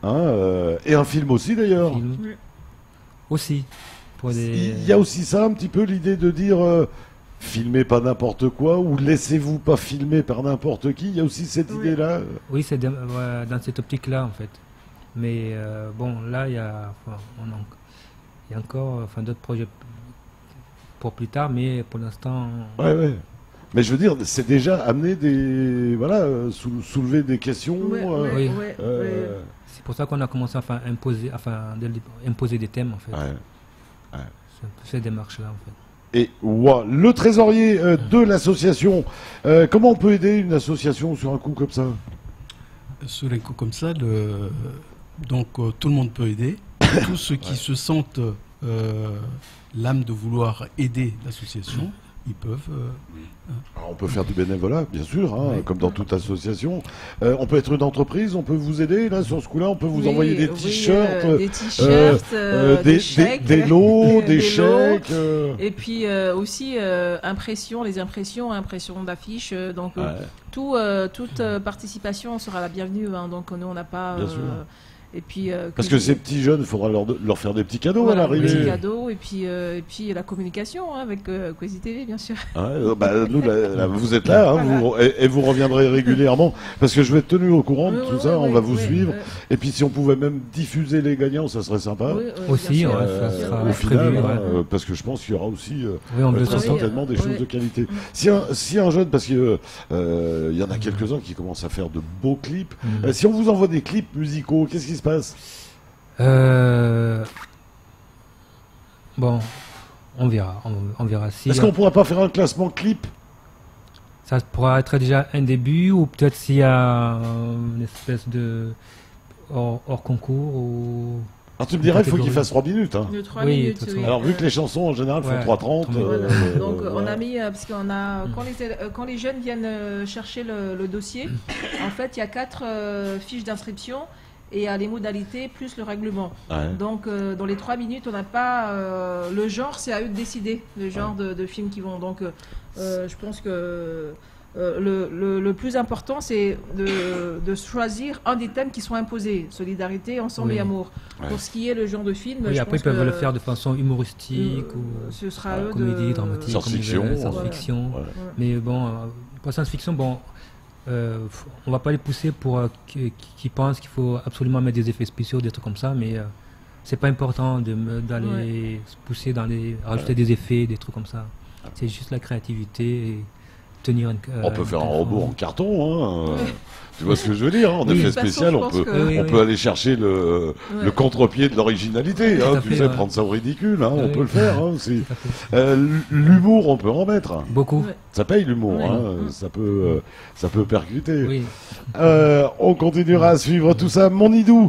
Hein, euh, et un film aussi d'ailleurs.
Film.
Oui.
Aussi. Pour des...
Il y a aussi ça, un petit peu l'idée de dire euh, filmez pas n'importe quoi ou laissez-vous pas filmer par n'importe qui. Il y a aussi cette
Oui.
idée-là.
Oui, c'est de- ouais, dans cette optique-là, en fait. Mais euh, bon, là, il y a, enfin, on a, il y a encore enfin, d'autres projets pour plus tard, mais pour l'instant,
Ouais, ouais. Mais je veux dire, c'est déjà amener des. Voilà, euh, sou- soulever des questions.
Ouais,
euh,
ouais,
oui.
ouais,
euh,
c'est pour ça qu'on a commencé à enfin, imposer, enfin, de- imposer des thèmes, en fait.
ouais.
C'est un peu cette démarche-là, en fait.
Et ouah, le trésorier euh, de l'association, euh, comment on peut aider une association sur un coup comme ça?
Sur un coup comme ça, le- donc euh, tout le monde peut aider. Tous ceux qui se sentent euh, l'âme de vouloir aider l'association, ils peuvent. euh,
Alors, on peut faire du bénévolat, bien sûr, hein,
Oui.
comme dans toute association. Euh, on peut être une entreprise, on peut vous aider là sur ce coup-là, on peut vous
Oui,
envoyer des
oui,
t-shirts,
euh,
euh,
des t-shirts, euh,
euh, des,
des chèques,
des- des lots, des,
des
chèques.
lots.
euh.
Et puis euh, aussi euh, impression, les impressions, impression d'affiches. euh, donc euh,
Ouais.
tout, euh, toute euh, participation sera la bienvenue. Hein, donc nous on n'a pas.
Bien sûr.
Et puis euh,
Parce que ces petits jeunes, il faudra leur, leur faire des petits cadeaux à
voilà, des petits
l'arrivée.
cadeaux et puis euh, et puis la communication hein, avec euh, Quasi T V bien sûr.
Ouais, euh, bah, nous, là, là, vous êtes là, hein,
Voilà.
vous- et, et vous reviendrez régulièrement, parce que je vais être tenu au courant de
Oui,
tout
oui,
ça,
oui,
on va
oui,
vous
oui,
suivre.
oui.
Et puis si on pouvait même diffuser les gagnants, ça serait sympa.
Oui, oui,
Aussi,
bien sûr.
ouais,
Euh,
ça sera
au
prévu,
final,
ouais.
hein, euh, parce que je pense qu'il y aura aussi euh,
Oui, on
euh,
le
très
sent.
Oui,
certainement des
oui.
choses de qualité.
Mm.
Si un, si un jeune, parce qu'il euh, il y en a quelques-uns qui commencent à faire de beaux clips,
Mm.
euh, si on vous envoie des clips musicaux, qu'est-ce qui se passe?
Euh, Bon, on verra. On, on verra si
Est-ce qu'on pourrait pas faire un classement clip?
ça pourra être déjà un début ou peut-être s'il y a euh, une espèce de hors, hors concours ou
Alors tu me dirais, il faut qu'il
Catégorie.
fasse trois minutes. Hein.
De trois
Oui,
minutes.
de toute façon.
oui.
Alors vu
Euh,
que les chansons en général font
Ouais.
trois trente,
Voilà.
euh,
Donc
euh,
on
voilà.
a mis euh, parce qu'on a
Mm.
quand les éle- euh, quand les jeunes viennent euh, chercher le, le dossier, en fait il y a quatre euh, fiches d'inscription et il y a les modalités plus le règlement.
Ouais.
Donc euh, dans les trois minutes on n'a pas euh, le genre, c'est à eux de décider le genre de, de films qui vont. Donc euh, euh, je pense que euh, le, le- le plus important c'est de, de choisir un des thèmes qui sont imposés, solidarité, ensemble
Oui.
et amour.
Ouais.
Pour ce qui est le genre de film,
oui,
je
après ils
pense
peuvent
que,
le faire de façon humoristique
euh,
ou
ce sera
Ouais,
eux
comédie,
de...
dramatique,
Science-fiction,
comme ils veulent,
voilà.
science-fiction.
Voilà.
Ouais.
Mais bon, euh, pour la science-fiction, bon, euh, f- on va pas les pousser pour euh, qui, qui pensent qu'il faut absolument mettre des effets spéciaux, des trucs comme ça, mais euh, c'est pas important de me- d'aller se pousser dans les rajouter des effets, des trucs comme ça. C'est juste la créativité et tenir une. euh,
On peut
une
faire un
telle
robot en
forme.
carton, hein. Tu vois ce que je veux dire, hein, en
Oui.
effet
De toute façon,
spécial,
je
on
pense
peut,
que-
Oui,
on
oui.
peut aller chercher le,
Ouais.
le contre-pied de l'originalité,
Tout
hein,
à
tu
fait,
sais,
ouais.
prendre ça au ridicule, hein, on
Oui.
peut le faire hein, aussi.
Tout à fait.
Euh, L'humour, on peut en mettre.
Beaucoup.
Ouais.
Ça paye l'humour,
Oui.
hein,
Mm.
ça peut, euh, ça peut percuter.
Oui.
Euh, on continuera à suivre tout ça. Mon Idou,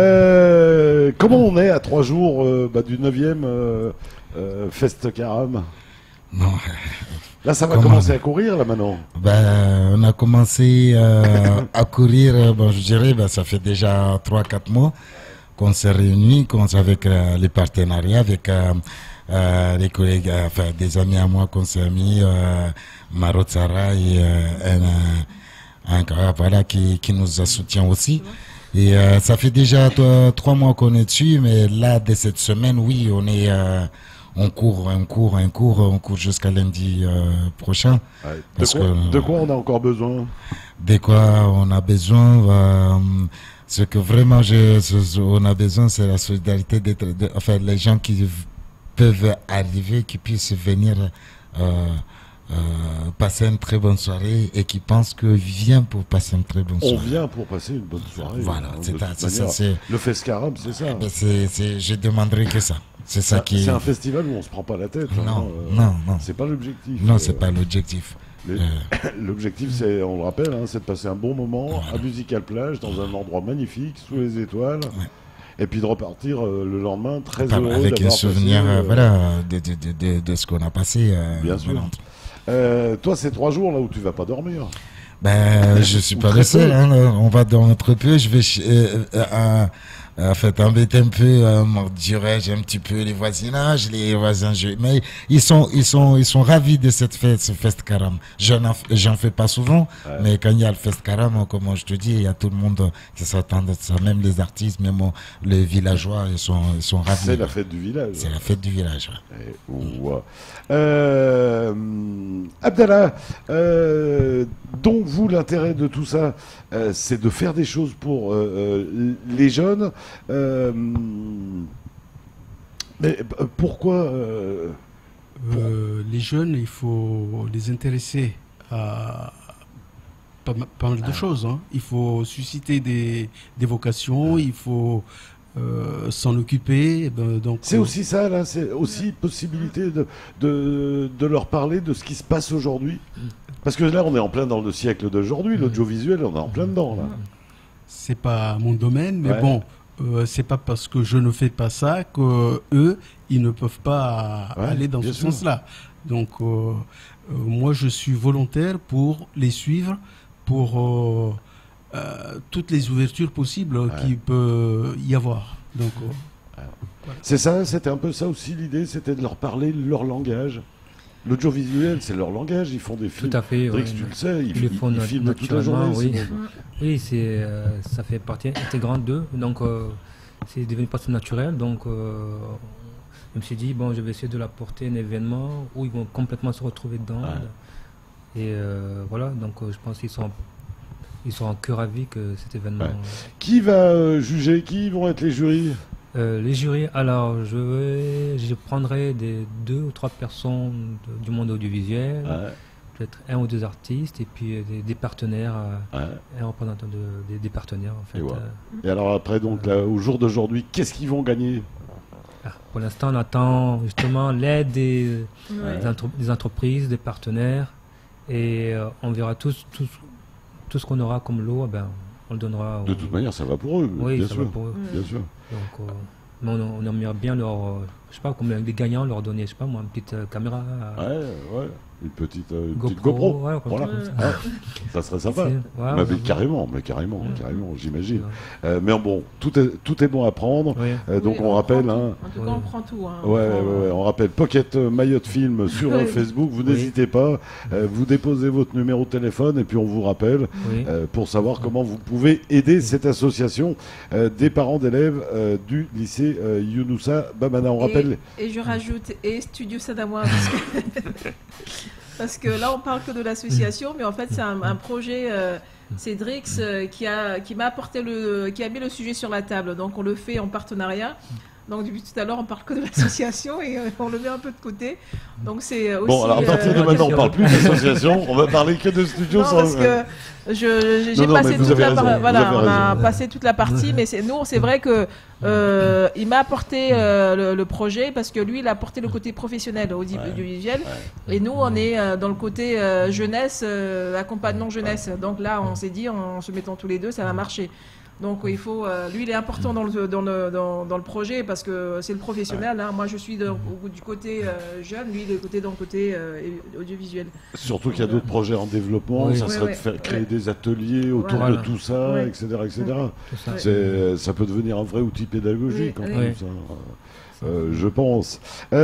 euh, comment on est à trois jours euh, bah, du neuvième euh, euh, Fest Caram?
Non,
Là, ça va
Comment
commencer à courir, là, maintenant.
ben, on a commencé euh, à courir, euh, bon, je dirais, ben, ça fait déjà trois quatre mois qu'on s'est réunis, qu'on s'est avec euh, les partenariats, avec euh, euh, les collègues, euh, enfin des amis à moi qu'on s'est mis, euh, Marot Sarah et euh, un, un gars voilà, qui, qui nous a soutient aussi. Et euh, ça fait déjà trois, trois mois qu'on est dessus, mais là, dès cette semaine, oui, on est... Euh, on court, on court, on court, on court jusqu'à lundi euh, prochain.
Ouais. De,
Parce
quoi,
que-
de quoi on a encore besoin?
De quoi on a besoin, euh, ce que vraiment je, ce- on a besoin, c'est la solidarité d'être, de, enfin, les gens qui v- peuvent arriver, qui puissent venir euh, euh, passer une très bonne soirée et qui pensent que vient pour passer une très bonne
On
soirée.
vient pour passer une bonne soirée.
Voilà,
hein, de
c'est
toute
ça, c'est ça,
manière.
c'est,
Le Fest Caram, c'est ça.
ben, c'est, c'est, je demanderai que ça. C'est ça
C'est
qui.
c'est un festival où on se prend pas la tête. hein,
Non,
euh,
non, non.
C'est pas l'objectif.
Non,
Euh,
c'est pas l'objectif.
les-
Euh,
L'objectif, c'est, on le rappelle, hein, c'est de passer un bon moment
Voilà.
à Musical Plage, dans un endroit magnifique, sous les étoiles,
Ouais.
et puis de repartir euh, le lendemain très
Par-
heureux
avec un
d'avoir
souvenir,
passé,
euh,
euh,
voilà, de, de, de, de, de ce qu'on a passé. euh,
Bien sûr.
voilà.
euh, toi, c'est trois jours là où tu vas pas dormir.
Ben, je suis
Ou
pas
très
le seul.
peu.
Hein, là. On va dormir très peu. Je vais ch- euh, euh, à, en fait, embêter un peu, euh, dirais-je, un petit peu les voisinages, les voisins. Je- Mais ils sont, ils sont, ils sont ravis de cette fête, ce Fest Karam. Je n'en, j'en fais pas souvent,
Ouais.
mais quand il y a le Fest Karam, comme je te dis, il y a tout le monde qui s'attend à ça, même les artistes, même les villageois, ils sont, ils sont ravis.
C'est la fête du village.
C'est la fête du village. Ouais.
Eh, ouais. Euh, Abdallah, euh, donc vous, l'intérêt de tout ça, euh, c'est de faire des choses pour euh, euh, les jeunes. Euh, mais p- pourquoi euh,
Euh, les jeunes, il faut les intéresser à pas, ma- pas mal de choses. Hein. Il faut susciter des, des vocations, il faut euh, s'en occuper. eh ben, donc,
c'est
euh,
aussi ça, là, c'est aussi possibilité de, de, de leur parler de ce qui se passe aujourd'hui. Parce que là, on est en plein dans le siècle d'aujourd'hui, l'audiovisuel, on est en plein dedans, là.
c'est pas mon domaine, mais
Ouais.
bon, euh, c'est pas parce que je ne fais pas ça que eux, ils ne peuvent pas
Ouais,
aller dans
bien
ce
sûr.
sens-là. Donc, euh, euh, moi, je suis volontaire pour les suivre, pour euh, euh, toutes les ouvertures possibles qu'il peut y avoir. Donc, euh,
C'est ça, c'était un peu ça aussi l'idée, c'était de leur parler leur langage. L'audiovisuel, c'est leur langage, ils font des films.
Tout à fait.
Drix,
ouais.
tu le sais, ils,
Ils le
ils-
font
ils
nat-
filment toute la journée.
naturellement, oui.
Simone.
Oui, c'est, euh, ça fait partie intégrante d'eux, donc euh, c'est devenu partie naturelle. Donc, euh, je me suis dit, bon, je vais essayer de leur apporter un événement où ils vont complètement se retrouver dedans.
Ouais.
Et euh, voilà, donc euh, je pense qu'ils sont, ils sont en cœur ravis que cet événement.
Ouais. Qui va euh, juger? Qui vont être les jurys?
Euh, les jurys, alors je, vais, je prendrai des deux ou trois personnes de- du monde audiovisuel,
Ouais,
peut-être un ou deux artistes, et puis euh, des, des partenaires, euh,
ouais.
un représentant de, des, des partenaires en fait.
Et voilà.
Euh,
Et alors après, donc là, au jour d'aujourd'hui, qu'est-ce qu'ils vont gagner?
ah, pour l'instant, on attend justement l'aide des,
Ouais.
des, entre- des entreprises, des partenaires, et euh, on verra tous, tous- tout ce qu'on aura comme lot, eh ben, on le donnera.
De
aux-
toute manière, ça va pour eux,
oui,
bien
ça
sûr.
va pour eux.
Bien sûr.
Donc, euh, mais on, on aimerait bien leur, euh, je sais pas, comme les gagnants, leur donner, je sais pas moi, une petite euh, caméra. euh,
Ouais, ouais. Une petite, euh, une
GoPro,
petite GoPro.
ouais, comme
Voilà.
ça.
Ah, ça serait sympa.
C'est- ouais,
Bah,
ouais,
mais
ouais.
carrément, mais carrément,
Ouais.
carrément, j'imagine.
Ouais.
Euh, mais bon, tout est, tout est bon à prendre.
Ouais.
Euh, donc
Oui,
on rappelle,
prend
hein,
tout. En tout cas,
Ouais.
on prend tout. Hein.
ouais,
On
ouais,
prend,
ouais, ouais, on rappelle Pocket euh, Mayotte Film sur euh,
Oui.
Facebook. Vous
Oui.
n'hésitez pas, euh, vous déposez votre numéro de téléphone et puis on vous rappelle
Oui.
euh, pour savoir comment vous pouvez aider cette association euh, des parents d'élèves euh, du lycée euh, Younoussa Bamana. On rappelle.
Et, et je rajoute et Studio Sadamois parce que, parce que là on parle que de l'association, mais en fait c'est un, un projet. Euh, c'est Drix euh, qui a qui m'a apporté le qui a mis le sujet sur la table. Donc on le fait en partenariat. Donc depuis tout à l'heure on parle que de l'association et euh, on le met un peu de côté. Donc c'est aussi.
Bon, alors à partir de
euh,
maintenant, on parle plus d'association, on va parler que de studio.
Non,
sans-
parce que je- j'ai j'ai
Non, non, mais
passé
vous
toute
avez
la
raison,
par-
vous
voilà,
avez
on a
raison.
passé toute la partie, mais c'est nous, c'est vrai que euh, il m'a apporté euh, le, le projet parce que lui, il a apporté le côté professionnel au audiovisuel, et nous, on est euh, dans le côté euh, jeunesse, euh, accompagnement jeunesse. Donc là, on s'est dit, en se mettant tous les deux, ça va marcher. Donc il faut, euh, lui, il est important dans le dans le dans, dans le projet parce que c'est le professionnel. Hein. Moi, je suis de- au- du côté euh, jeune, lui, il est côté dans le côté euh, audiovisuel.
Surtout qu'il y a d'autres projets en développement,
Oui.
ça
Oui,
serait
oui.
de faire créer
Ouais.
des ateliers autour
Voilà.
de tout ça,
Ouais.
et cetera, et cetera.
Tout ça.
Ouais.
C'est, ça peut devenir un vrai outil pédagogique,
Oui,
en
oui.
plus, hein. Euh, je pense.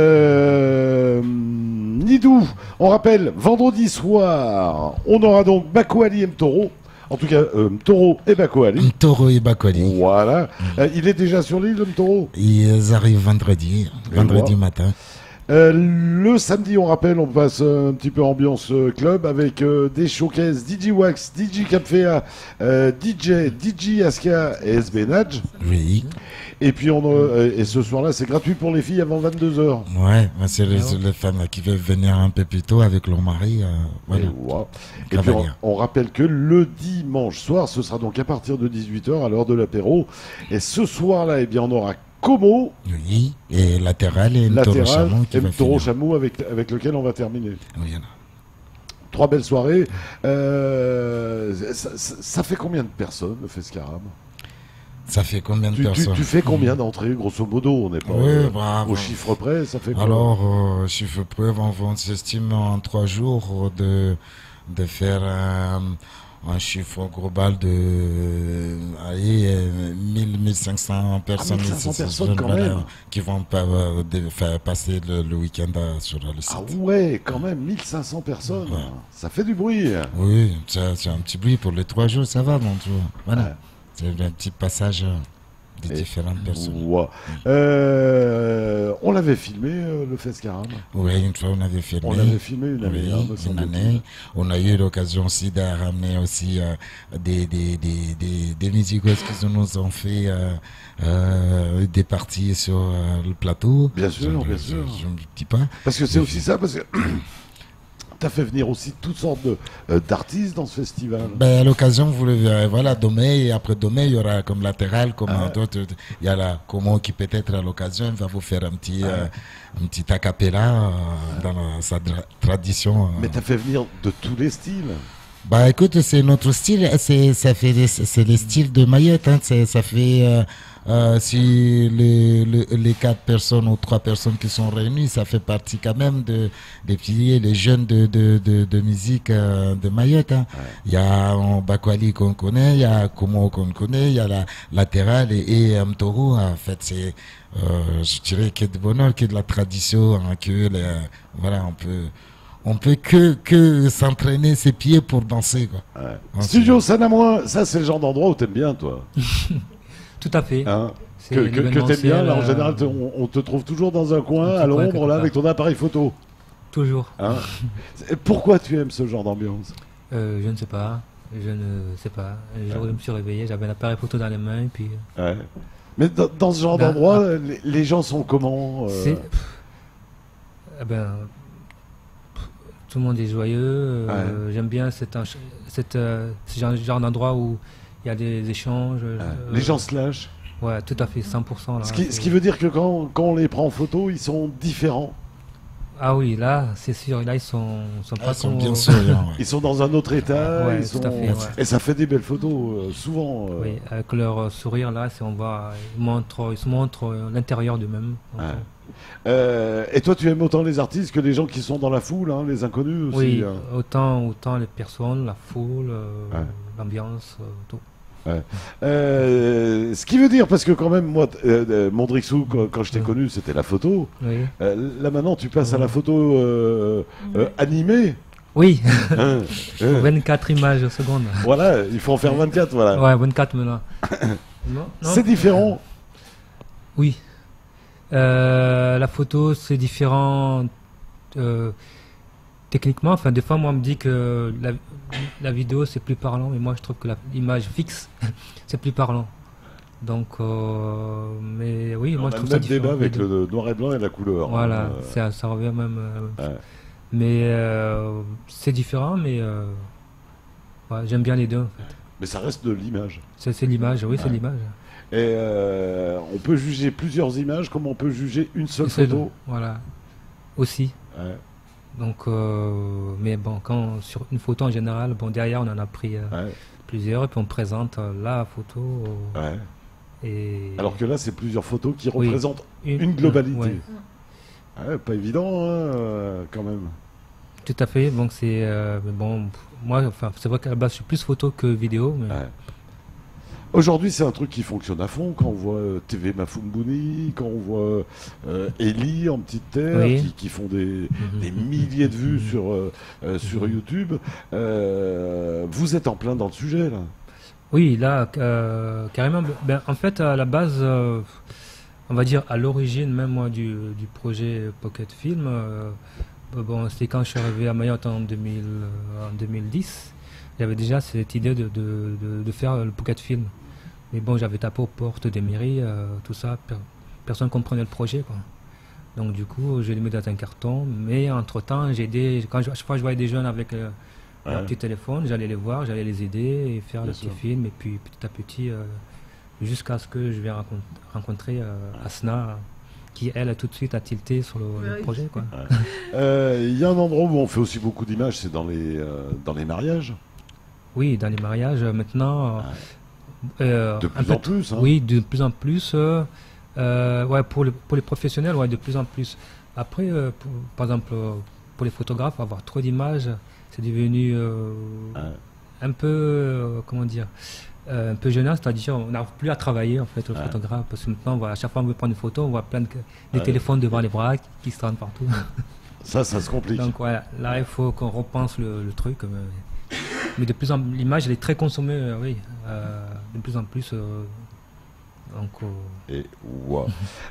Euh, Nidou, on rappelle, vendredi soir, on aura donc Bako Ali et Mtoro. En tout cas, euh, Mtoro et Bako Ali.
Toro et Bakoli.
Voilà. Euh, il est déjà sur l'île, le Mtoro.
Ils arrivent vendredi,
Et
vendredi
moi.
matin.
Euh, le samedi, on rappelle, on passe euh, un petit peu ambiance euh, club avec euh, des showcases D J Wax, D J Capfea, euh, D J, D J Aska et S B Nadj.
Oui.
Et puis on, euh, et ce soir-là, c'est gratuit pour les filles avant vingt-deux heures.
Ouais, mais c'est les,
Ah ouais.
les femmes qui veulent venir un peu plus tôt avec leur mari. euh, voilà.
Et, voilà. Et puis on,
Cavalier.
on rappelle que le dimanche soir, ce sera donc à partir de dix-huit heures à l'heure de l'apéro. Et ce soir-là, eh bien, on aura Como,
Oui, et latéral et Toro
latéral,
Chamon qui
et
va
Toro
finir.
Chamou avec, avec lequel on va terminer.
Oui, voilà.
Trois belles soirées. Euh, ça, ça- ça fait combien de personnes, le Fescaram?
Ça fait combien de
Tu, tu-
personnes
tu fais combien d'entrées, grosso modo? On n'est pas
Oui,
euh,
bravo.
au chiffre près, ça fait quoi?
Alors, euh, chiffre preuve, on, on s'estime en trois jours de, de faire euh, un chiffre global de allez, mille, mille cinq cents personnes,
mille cinq cents personnes
jeunes,
quand
voilà,
même.
qui vont pas, euh, de- faire passer le, le week-end à- sur le site.
Ah ouais, quand même, mille cinq cents personnes.
Ouais.
Ça fait du bruit.
Oui, ça, c'est un petit bruit pour les trois jours, ça va, mon tour. Voilà.
Ouais.
C'est un petit passage euh, de
Et-
différentes personnes.
Ouais. Euh, on l'avait filmé, euh, le Fescaram.
Oui, une fois on avait filmé.
On l'avait filmé une année.
Oui,
hein, me
une
semble-t-il.
année. On a eu l'occasion aussi de ramener aussi euh, des, des, des, des, des musicos qui nous ont fait euh, euh, des parties sur euh, le plateau.
Bien sûr,
Je-
bien
je-
sûr.
Je ne dis pas.
Parce que c'est aussi ça, parce que tu as fait venir aussi toutes sortes de, euh, d'artistes dans ce festival.
Ben, à l'occasion, vous le verrez. Voilà, demain, et après demain, il y aura comme latéral, comme
Ah.
d'autres. Il y a la Como qui peut-être à l'occasion va vous faire un petit, euh, un petit a cappella euh, dans la- sa dra- tradition. euh.
Mais tu as fait venir de tous les styles.
Bah écoute, c'est notre style, c'est ça fait les- c'est le style de Mayotte, hein, c'est- ça fait euh, euh, si les, les, les quatre personnes ou trois personnes qui sont réunies, ça fait partie quand même de des piliers, les jeunes de de, de, de musique euh, de Mayotte. Hein. Il y a euh, Bakwali qu'on connaît, il y a Komo qu'on connaît, il y a la latérale et, et Mtoro. En fait, c'est euh, je dirais qu'il y a de bonheur, qu'il y a de la tradition, hein, que les, voilà, on peut on peut que, que s'entraîner ses pieds pour danser, quoi.
Ouais.
Ah,
Studio Sanamois, ça c'est le genre d'endroit où t'aimes bien, toi.
Tout à fait.
Hein
C'est
que que, que t'aimes bien,
l'événementiel,
là, en
euh,
général, te- on, on te trouve toujours dans un coin,
Un petit
à
coin
l'ombre,
quelque
là,
part.
avec ton appareil photo.
Toujours.
Hein Et pourquoi tu aimes ce genre d'ambiance?
Euh, je ne sais pas. Je ne sais pas. Un jour, je me suis réveillé, j'avais un appareil photo dans les mains, et puis.
Ouais. Mais dans, dans ce genre
Ben,
d'endroit, les, les gens sont comment euh,
C'est. Eh ben. Tout le monde est joyeux. euh, J'aime bien cette, ench- cette, euh, ce genre, genre d'endroit où il y a des échanges.
ouais.
euh,
Les gens se lâchent.
Ouais, tout à fait, cent pour cent. Là,
Ce qui,
c'est-
ce qui veut dire que quand, quand on les prend en photo, ils sont différents.
Ah oui, là, c'est sûr. Là, ils sont, sont
Ah,
pas
ils sont
comme-
bien souriants, ouais.
Ils sont dans un autre état.
Ouais,
ils
tout
sont...
à fait, ouais.
Et ça fait des belles photos, euh, souvent. euh,
Oui, avec leur euh, sourire là, c'est on voit, ils montrent, ils se montrent euh, l'intérieur d'eux-mêmes. Donc,
Ouais.
euh,
Euh, et toi, tu aimes autant les artistes que les gens qui sont dans la foule, hein, les inconnus aussi.
oui,
hein.
autant, autant les personnes, la foule, euh,
Ouais.
l'ambiance, euh, tout.
Euh, ce qui veut dire, parce que quand même, moi, t- euh, euh, Mondrixou, quand, quand je t'ai
Ouais.
connu, c'était la photo.
Oui,
Euh, là maintenant, tu passes à la
Ouais.
photo euh, euh, animée.
oui.
Hein, euh,
vingt-quatre images secondes.
voilà, il faut en faire vingt-quatre. Voilà.
Ouais, vingt-quatre maintenant. Non, non.
C'est différent.
Oui. Euh, la photo, c'est différent euh, techniquement. Enfin, des fois, moi, on me dit que la, la vidéo, c'est plus parlant, mais moi, je trouve que la- l'image fixe, c'est plus parlant. Donc, euh, mais oui,
On
moi,
a
je
le
trouve ça
même
différent.
débat avec
les deux.
le noir et blanc et la couleur.
Voilà,
hein. Euh,
ça, ça revient même. euh,
ouais.
Mais euh, c'est différent, mais euh, ouais, j'aime bien les deux. En fait.
Mais ça reste de l'image.
C'est c'est l'image, oui, c'est
Ouais.
l'image.
Et euh, on peut juger plusieurs images comme on peut juger une seule
C'est
photo.
Voilà, aussi.
Ouais,
Donc, euh, mais bon, quand sur une photo en général, bon, derrière, on en a pris euh,
ouais,
plusieurs, et puis on présente euh, la photo. euh,
ouais.
et
Alors que là, c'est plusieurs photos qui
Oui.
représentent une globalité.
ouais,
Ouais, pas évident, hein, euh, quand même.
tout à fait. Donc, c'est. euh, mais bon, moi, enfin, c'est vrai qu'à la base, je suis plus photo que vidéo. Mais,
Ouais. Aujourd'hui, c'est un truc qui fonctionne à fond. Quand on voit euh, T V Mafumbouni, quand on voit euh, Ellie en petite terre,
Oui.
qui, qui font des,
Mhm.
des milliers de vues sur, euh, euh, sur
Mhm.
YouTube. Euh, vous êtes en plein dans le sujet, là.
Oui, là, euh, carrément. Ben, en fait, à la base, euh, on va dire à l'origine même moi du, du projet Pocket Film, euh, bon, c'était quand je suis arrivé à Mayotte en, deux mille, euh, en deux mille dix. J'avais déjà cette idée de, de, de, de faire le Pocket Film. Mais bon, j'avais tapé aux portes des mairies, euh, tout ça, per- personne ne comprenait le projet, quoi. Donc du coup, je l'ai mis dans un carton. Mais entre-temps, j'ai aidé, quand je, chaque fois que je voyais des jeunes avec euh, leur
Ouais.
petit téléphone, j'allais les voir, j'allais les aider et faire
Bien
le petit
sûr.
film. Et puis petit à petit, euh, jusqu'à ce que je vais rancon- rencontrer euh, Asna, qui elle, tout de suite a tilté sur le, le
Oui.
projet, quoi.
Euh, Il y a un endroit où on fait aussi beaucoup d'images, c'est dans les, euh, dans les mariages.
Oui, dans les mariages, euh, maintenant... euh,
De
un
plus
peu
en plus. Hein.
Oui, de plus en plus. euh, euh, ouais, pour, le- pour les professionnels, ouais, de plus en plus. Après, euh, pour- par exemple, euh, pour les photographes, avoir trop d'images, c'est devenu euh,
Ouais.
un peu, euh, comment dire, euh, un peu gênant, c'est-à-dire on n'arrive plus à travailler en fait, le
Ouais.
photographe, parce que maintenant, on voit, à chaque fois qu'on veut prendre une photo, on voit plein de des
Ouais.
téléphones devant les bras qui, qui se traînent partout.
Ça, ça se complique.
Donc voilà, là il faut qu'on repense le, le truc. Mais, mais de plus en l'image elle est très consommée, euh, oui, euh, de plus en plus. Euh, donc, euh,
Et wow.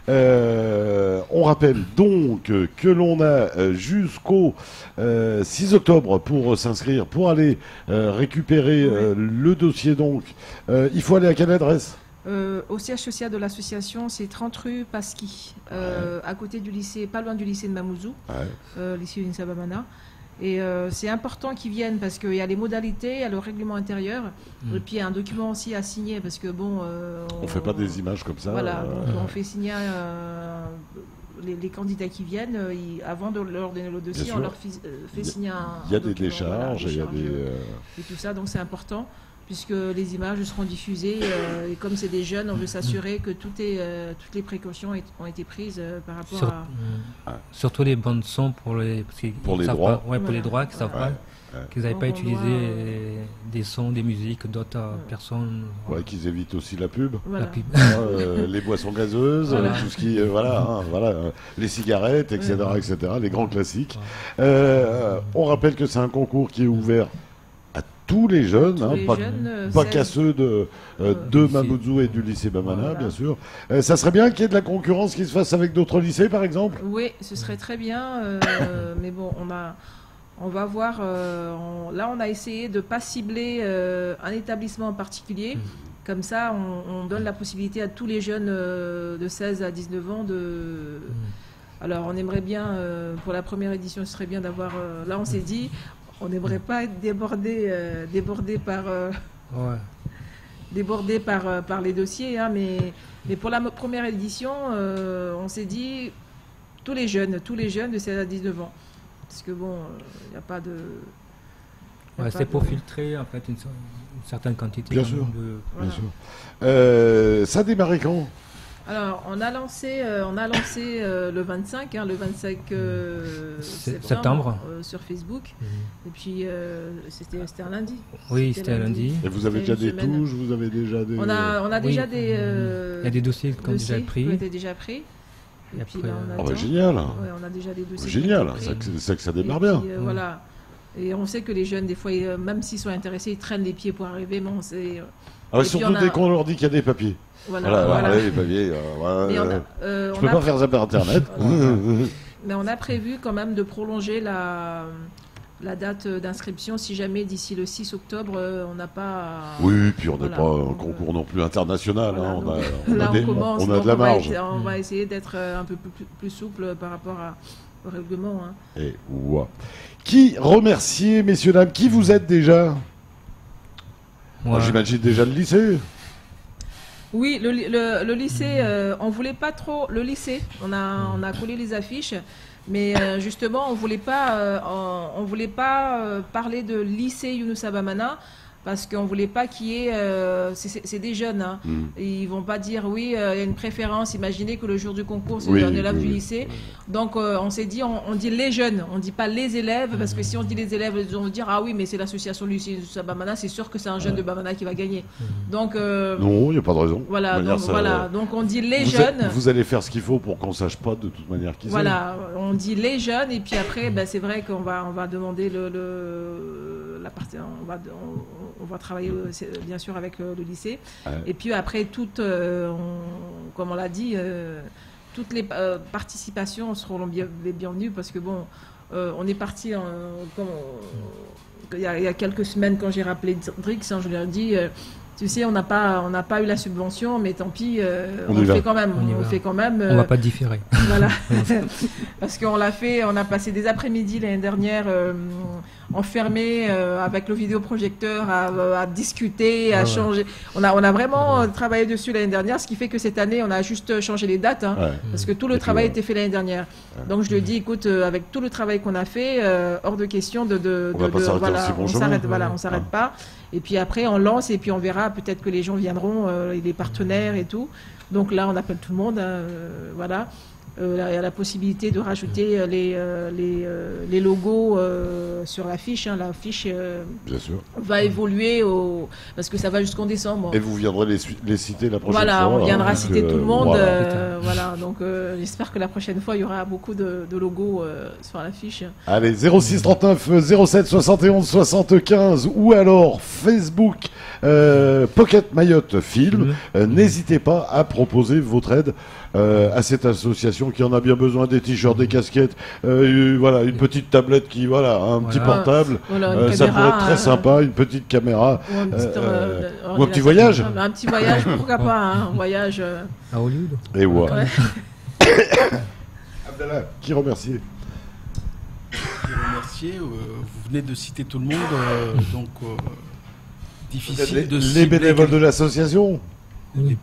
Euh, on rappelle donc euh, que l'on a euh, jusqu'au euh, six octobre pour euh, s'inscrire, pour aller euh, récupérer euh, le dossier. Donc, euh, il faut aller à quelle adresse?
Euh, au siège social de l'association, c'est trente rue Pasqui, euh, à côté du lycée, pas loin du lycée de Mamoudzou,
Ouais.
euh, lycée Unissa Bamana. Et euh, c'est important qu'ils viennent parce qu'il y a les modalités, il y a le règlement intérieur,
Mm.
et puis il y a un document aussi à signer parce que bon. Euh,
On fait pas des images comme ça.
Voilà,
euh,
donc on fait signer euh, les, les candidats qui viennent, euh, ils- avant de leur donner le dossier,
Bien
on
sûr.
leur fi- euh, fait
Il y a-
signer un.
Il y a
un
des
document, voilà,
décharges, il y a des.
décharges,
euh,
et tout ça, donc c'est important puisque les images seront diffusées euh, et comme c'est des jeunes, on veut s'assurer que tout est, euh, toutes les précautions est- ont été prises euh, par rapport
sur-
à.
euh, surtout les bandes son pour les, parce qu'ils-
Pour
ils
les
savent
droits.
pas- ouais, pour les
Voilà.
droits, qu'ils savent
Voilà.
pas, qu'ils n'avaient
Donc,
pas
on
utilisé
doit, euh,
des sons, des musiques d'autres euh,
Ouais.
personnes.
ouais, qu'ils évitent aussi la pub.
Voilà.
La pub.
Euh, les boissons gazeuses,
Voilà.
euh, tout ce qui, euh, voilà, hein, voilà, euh, les cigarettes, et cetera,
Ouais.
et cetera, les grands classiques.
Ouais.
Euh, on rappelle que c'est un concours qui est ouvert à tous les jeunes,
Tous
hein,
les
pas,
jeunes, euh,
pas
seize
qu'à ceux de, euh,
Euh,
de
lycée.
Mamoudzou et du lycée Bamana,
Voilà.
bien sûr. Euh, ça serait bien qu'il y ait de la concurrence qui se fasse avec d'autres lycées, par exemple.
Oui, ce serait très bien, euh, mais bon, on a, on va voir. euh, on- là, on a essayé de pas cibler euh, un établissement en particulier.
Mhm.
Comme ça, on, on donne la possibilité à tous les jeunes euh, de seize à dix-neuf ans de. Alors, on aimerait bien, euh, pour la première édition, ce serait bien d'avoir. euh, là, on s'est dit, on n'aimerait pas être débordé, euh, débordé par. euh,
Ouais.
débordé par, euh, par les dossiers, hein, mais, mais pour la mo- première édition, euh, on s'est dit tous les jeunes, tous les jeunes de seize à dix-neuf ans. Parce que bon, il n'y a pas de. y a
Ouais,
pas
c'est
de-
pour filtrer en fait une, cer- une certaine quantité.
Bien
quand
sûr.
même de-
Voilà.
Bien sûr. Euh, ça a démarré quand?
Alors, on a lancé, euh, on a lancé euh, le vingt-cinq, hein, le vingt-cinq euh,
C'est-
septembre,
septembre.
euh, sur Facebook.
Mhm.
Et puis, euh, c'était c'était un lundi.
Oui, c'était lundi.
Et vous avez déjà
C'était
des
une semaine.
touches, vous avez déjà des...
On a, on a
Oui.
déjà des. euh,
Il y a des dossiers qui ont déjà
dossiers
pris.
qui ont été déjà pris. Et,
Et
puis
après,
là, on
Ah
attend.
bah, génial.
Ouais, on a déjà des dossiers. qui ont
Génial,
été
c'est
pris.
que, c'est que ça
Et
démarre
puis,
bien.
euh,
Mm.
Voilà. Et on sait que les jeunes, des fois, ils, euh, même s'ils sont intéressés, ils traînent les pieds pour arriver. Mais on sait, euh,
Ah ouais,
et puis
surtout
on a-
dès qu'on leur dit qu'il y a des papiers.
voilà,
Voilà,
voilà.
ouais, les papiers. euh, ouais,
Et on a,
euh,
euh,
je
on
peux
a
pas
pré-
faire ça par Internet.
Voilà. Mais on a prévu quand même de prolonger la, la date d'inscription si jamais d'ici le six octobre, euh, on n'a pas.
Oui, puis on n'est
Voilà.
pas un concours non plus international.
Voilà,
hein, on, a,
donc,
on,
là,
a des-
on commence.
on a
donc
de la
on va
marge.
essayer- on
Mm.
va essayer d'être euh, un peu plus, plus- plus souple par rapport à- au règlement. hein.
Et ouais. Qui remercier, messieurs, dames, qui vous êtes déjà? Moi,
Ouais.
j'imagine déjà le lycée.
Oui, le, li- le- le lycée, euh, on voulait pas trop le lycée. On a, on a collé les affiches, mais euh, justement, on voulait pas, euh, on, on voulait pas euh, parler de lycée Younoussa Bamana parce qu'on voulait pas qu'il y ait, euh, c'est- c'est c'est des jeunes, hein.
Mm.
Et ils vont pas dire oui, euh, il y a une préférence. Imaginez que le jour du concours, c'est
Oui,
un élève
oui,
du
oui.
lycée. Donc euh, on s'est dit, on, on dit les jeunes, on dit pas les élèves, parce que si on dit les élèves, ils vont dire ah oui, mais c'est l'association lycée Younoussa Bamana, c'est sûr que c'est un jeune de Bamana qui va gagner. Donc euh,
Non, il n'y a pas de raison.
voilà,
De manière,
donc,
ça-
voilà, donc on dit les
vous,
jeunes.
a- vous allez faire ce qu'il faut pour qu'on sache pas de toute manière qui c'est.
Voilà, on dit les jeunes et puis après, ben, c'est vrai qu'on va on va demander le, le- la partie, on va on, on va travailler euh, c'est- bien sûr avec le, le lycée
Ouais.
et puis après toutes, euh, on- comme on l'a dit, euh, toutes les euh, participations seront bien- les bienvenues parce que bon, euh, on est parti en- comme on- il y, a, il y a quelques semaines quand j'ai rappelé Drix, hein, je lui ai dit. euh, tu sais, on n'a pas, on n'a pas eu la subvention, mais tant pis, euh,
On
on,
y
le
va.
fait quand même.
On y
On le
va.
fait quand même.
On
euh,
va pas différer.
voilà. Parce qu'on l'a fait, on a passé des après-midi l'année dernière euh, enfermés euh, avec le vidéoprojecteur à, à discuter, à
Ah ouais.
changer. On a, on a vraiment euh, travaillé dessus l'année dernière, ce qui fait que cette année, on a juste changé les dates. hein,
Ouais.
Parce que tout
Et
le
puis,
travail
ouais.
était fait l'année dernière. Donc je lui ai dit, écoute, euh, avec tout le travail qu'on a fait, euh, hors de question de, de,
On va
de-
pas
de-
s'arrêter
voilà,
en si bon
on
chemin.
s'arrête, voilà,
Ouais.
on s'arrête
Ah.
pas. Et puis après, on lance et puis on verra. Peut-être que les gens viendront, euh, et les partenaires et tout. Donc là, on appelle tout le monde, hein, euh, voilà. euh, il y a la possibilité de rajouter euh, les, euh, les, euh, les logos euh, sur l'affiche. Hein. L'affiche euh,
Bien sûr.
va évoluer au... parce que ça va jusqu'en décembre.
Et vous viendrez les, les citer la prochaine
voilà,
fois.
on viendra
hein,
citer
que,
tout le monde.
Voilà.
euh, voilà, donc euh, j'espère que la prochaine fois, il y aura beaucoup de, de logos euh, sur l'affiche.
Allez, zéro six trente-neuf zéro sept soixante et onze soixante-quinze ou alors Facebook euh, Pocket Mayotte Film. Euh, N'hésitez pas à proposer votre aide euh, à cette association qui en a bien besoin, des t-shirts, des casquettes, euh, voilà, une petite tablette qui, voilà, un
Voilà.
petit portable.
Voilà, une
Euh, ça
caméra,
pourrait être très
euh,
sympa, une petite caméra.
Ou un petit,
Euh,
euh,
ou un petit voyage.
Un petit voyage, pourquoi pas, hein, un voyage. euh,
À Hollywood.
Et ouais.
ouais.
Abdallah, qui remercier
Je vous remercie. euh, vous venez de citer tout le monde, euh, donc euh, difficile
les,
de
les
cibler
bénévoles
quel-
de l'association.
les,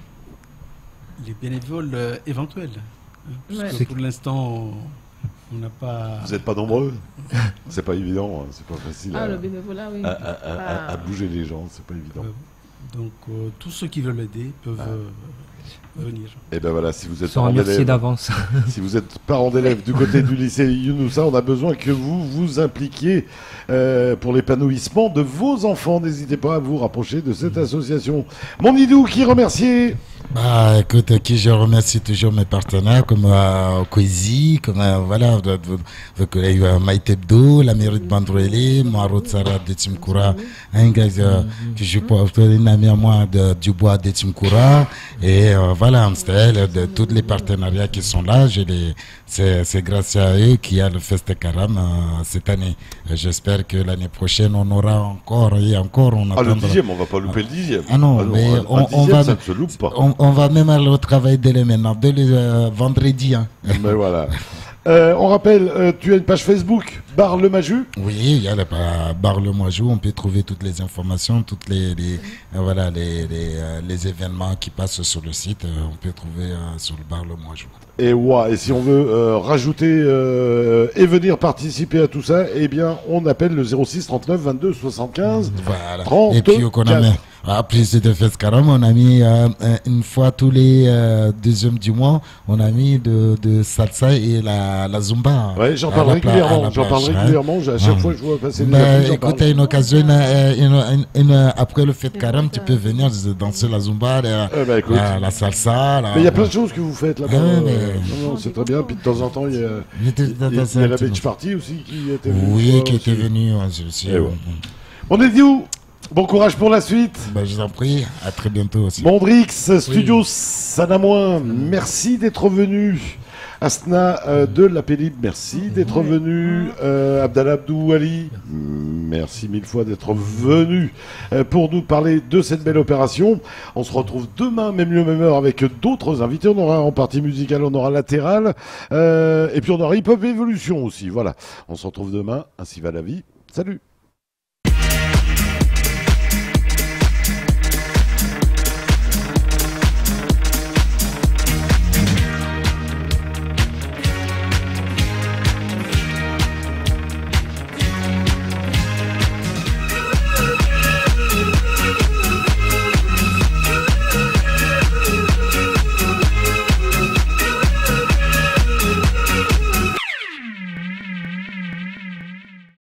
les bénévoles euh, éventuels. hein, parce
Ouais.
que
C'est-
pour l'instant, on n'a pas.
Vous n'êtes pas nombreux. C'est pas évident, hein, c'est pas facile
Ah,
à,
le bénévolat, oui.
à- à- à- à
Ah.
bouger les gens, c'est pas évident.
Euh, donc euh, tous ceux qui veulent aider peuvent euh, venir.
Et ben voilà, si vous êtes
Sans
parent
remercier
d'élèves,
d'avance.
si vous êtes parent d'élèves du côté du lycée Younoussa, on a besoin que vous vous impliquiez euh, pour l'épanouissement de vos enfants. N'hésitez pas à vous rapprocher de cette association. Mon Idou, qui remercier
Bah, écoute, qui je remercie toujours mes partenaires comme euh, Kwezi, comme euh, voilà, de- de- de- que les, euh, Maïtebdo, la mairie de Bandrélé, Maro Tsara de Timkoura, un gars euh, que je peux une amie à moi de, du bois de Timkoura, et euh, voilà, Amstel, de tous les partenariats qui sont là, je les, c'est, c'est grâce à eux qu'il y a le Fest Karam euh, cette année. Et j'espère que l'année prochaine on aura encore et encore, on
Ah, le
attendra.
dixième, on va pas louper le dixième.
Ah non, mais
un- un
on- on
dixième,
va-
ça ne se loupe pas.
On, on va même aller au travail dès le maintenant, dès le euh, vendredi. Hein.
Mais voilà. Euh, on rappelle, euh, tu as une page Facebook, Bar le Maju.
Oui, il y a la bah, Bar le Moijou, on peut trouver toutes les informations, toutes les, les euh, voilà les, les, euh, les événements qui passent sur le site, euh, on peut trouver euh, sur le Bar le Moijou.
Et ouais, et si on veut euh, rajouter euh, et venir participer à tout ça, eh bien, on appelle le zéro six trente-neuf vingt-deux soixante-quinze.
Voilà.
trente-quatre.
Et puis qu'on a mis, après ce Fest Karam, on a mis euh, euh, une fois tous les euh, deuxièmes du mois, on a mis de, de salsa et la, la zumba.
Ouais, j'en
à
parle
la pla- à
régulièrement.
la
J'en parle
plage, hein.
régulièrement. À chaque
Ah.
fois que je vois passer des
Bah,
affiches, j'en
écoute,
parle.
à une occasion, une, une, une, une- après le Fête
C'est
Karam,
vrai,
tu
ça.
peux venir danser la zumba, la,
Eh ben, écoute.
la, la salsa. La,
Mais il y a plein de choses que vous faites là-bas.
Ah ouais,
Euh,
mais-
non, non, c'est très bien. Puis de temps en temps, il y a,
Il était
il y a- il y a
dansé un
la
petit
Beach
peu.
Party aussi qui était venue.
Oui,
euh,
qui était
aussi.
venu hein, aussi.
Et ouais. On est dit où? Bon courage pour la suite.
Bah, je vous en prie, à très bientôt aussi.
Mondrix, Studio Sanamoin, merci d'être venu. Asna euh, de la Pélib, merci d'être venu. Euh, Abdallah Abdou Ali, merci mille fois d'être venu euh, pour nous parler de cette belle opération. On se retrouve demain, même lieu, même heure, avec d'autres invités. On aura en partie musicale, on aura latéral, euh, et puis on aura Hip Hop Evolution aussi. Voilà, on se retrouve demain. Ainsi va la vie. Salut.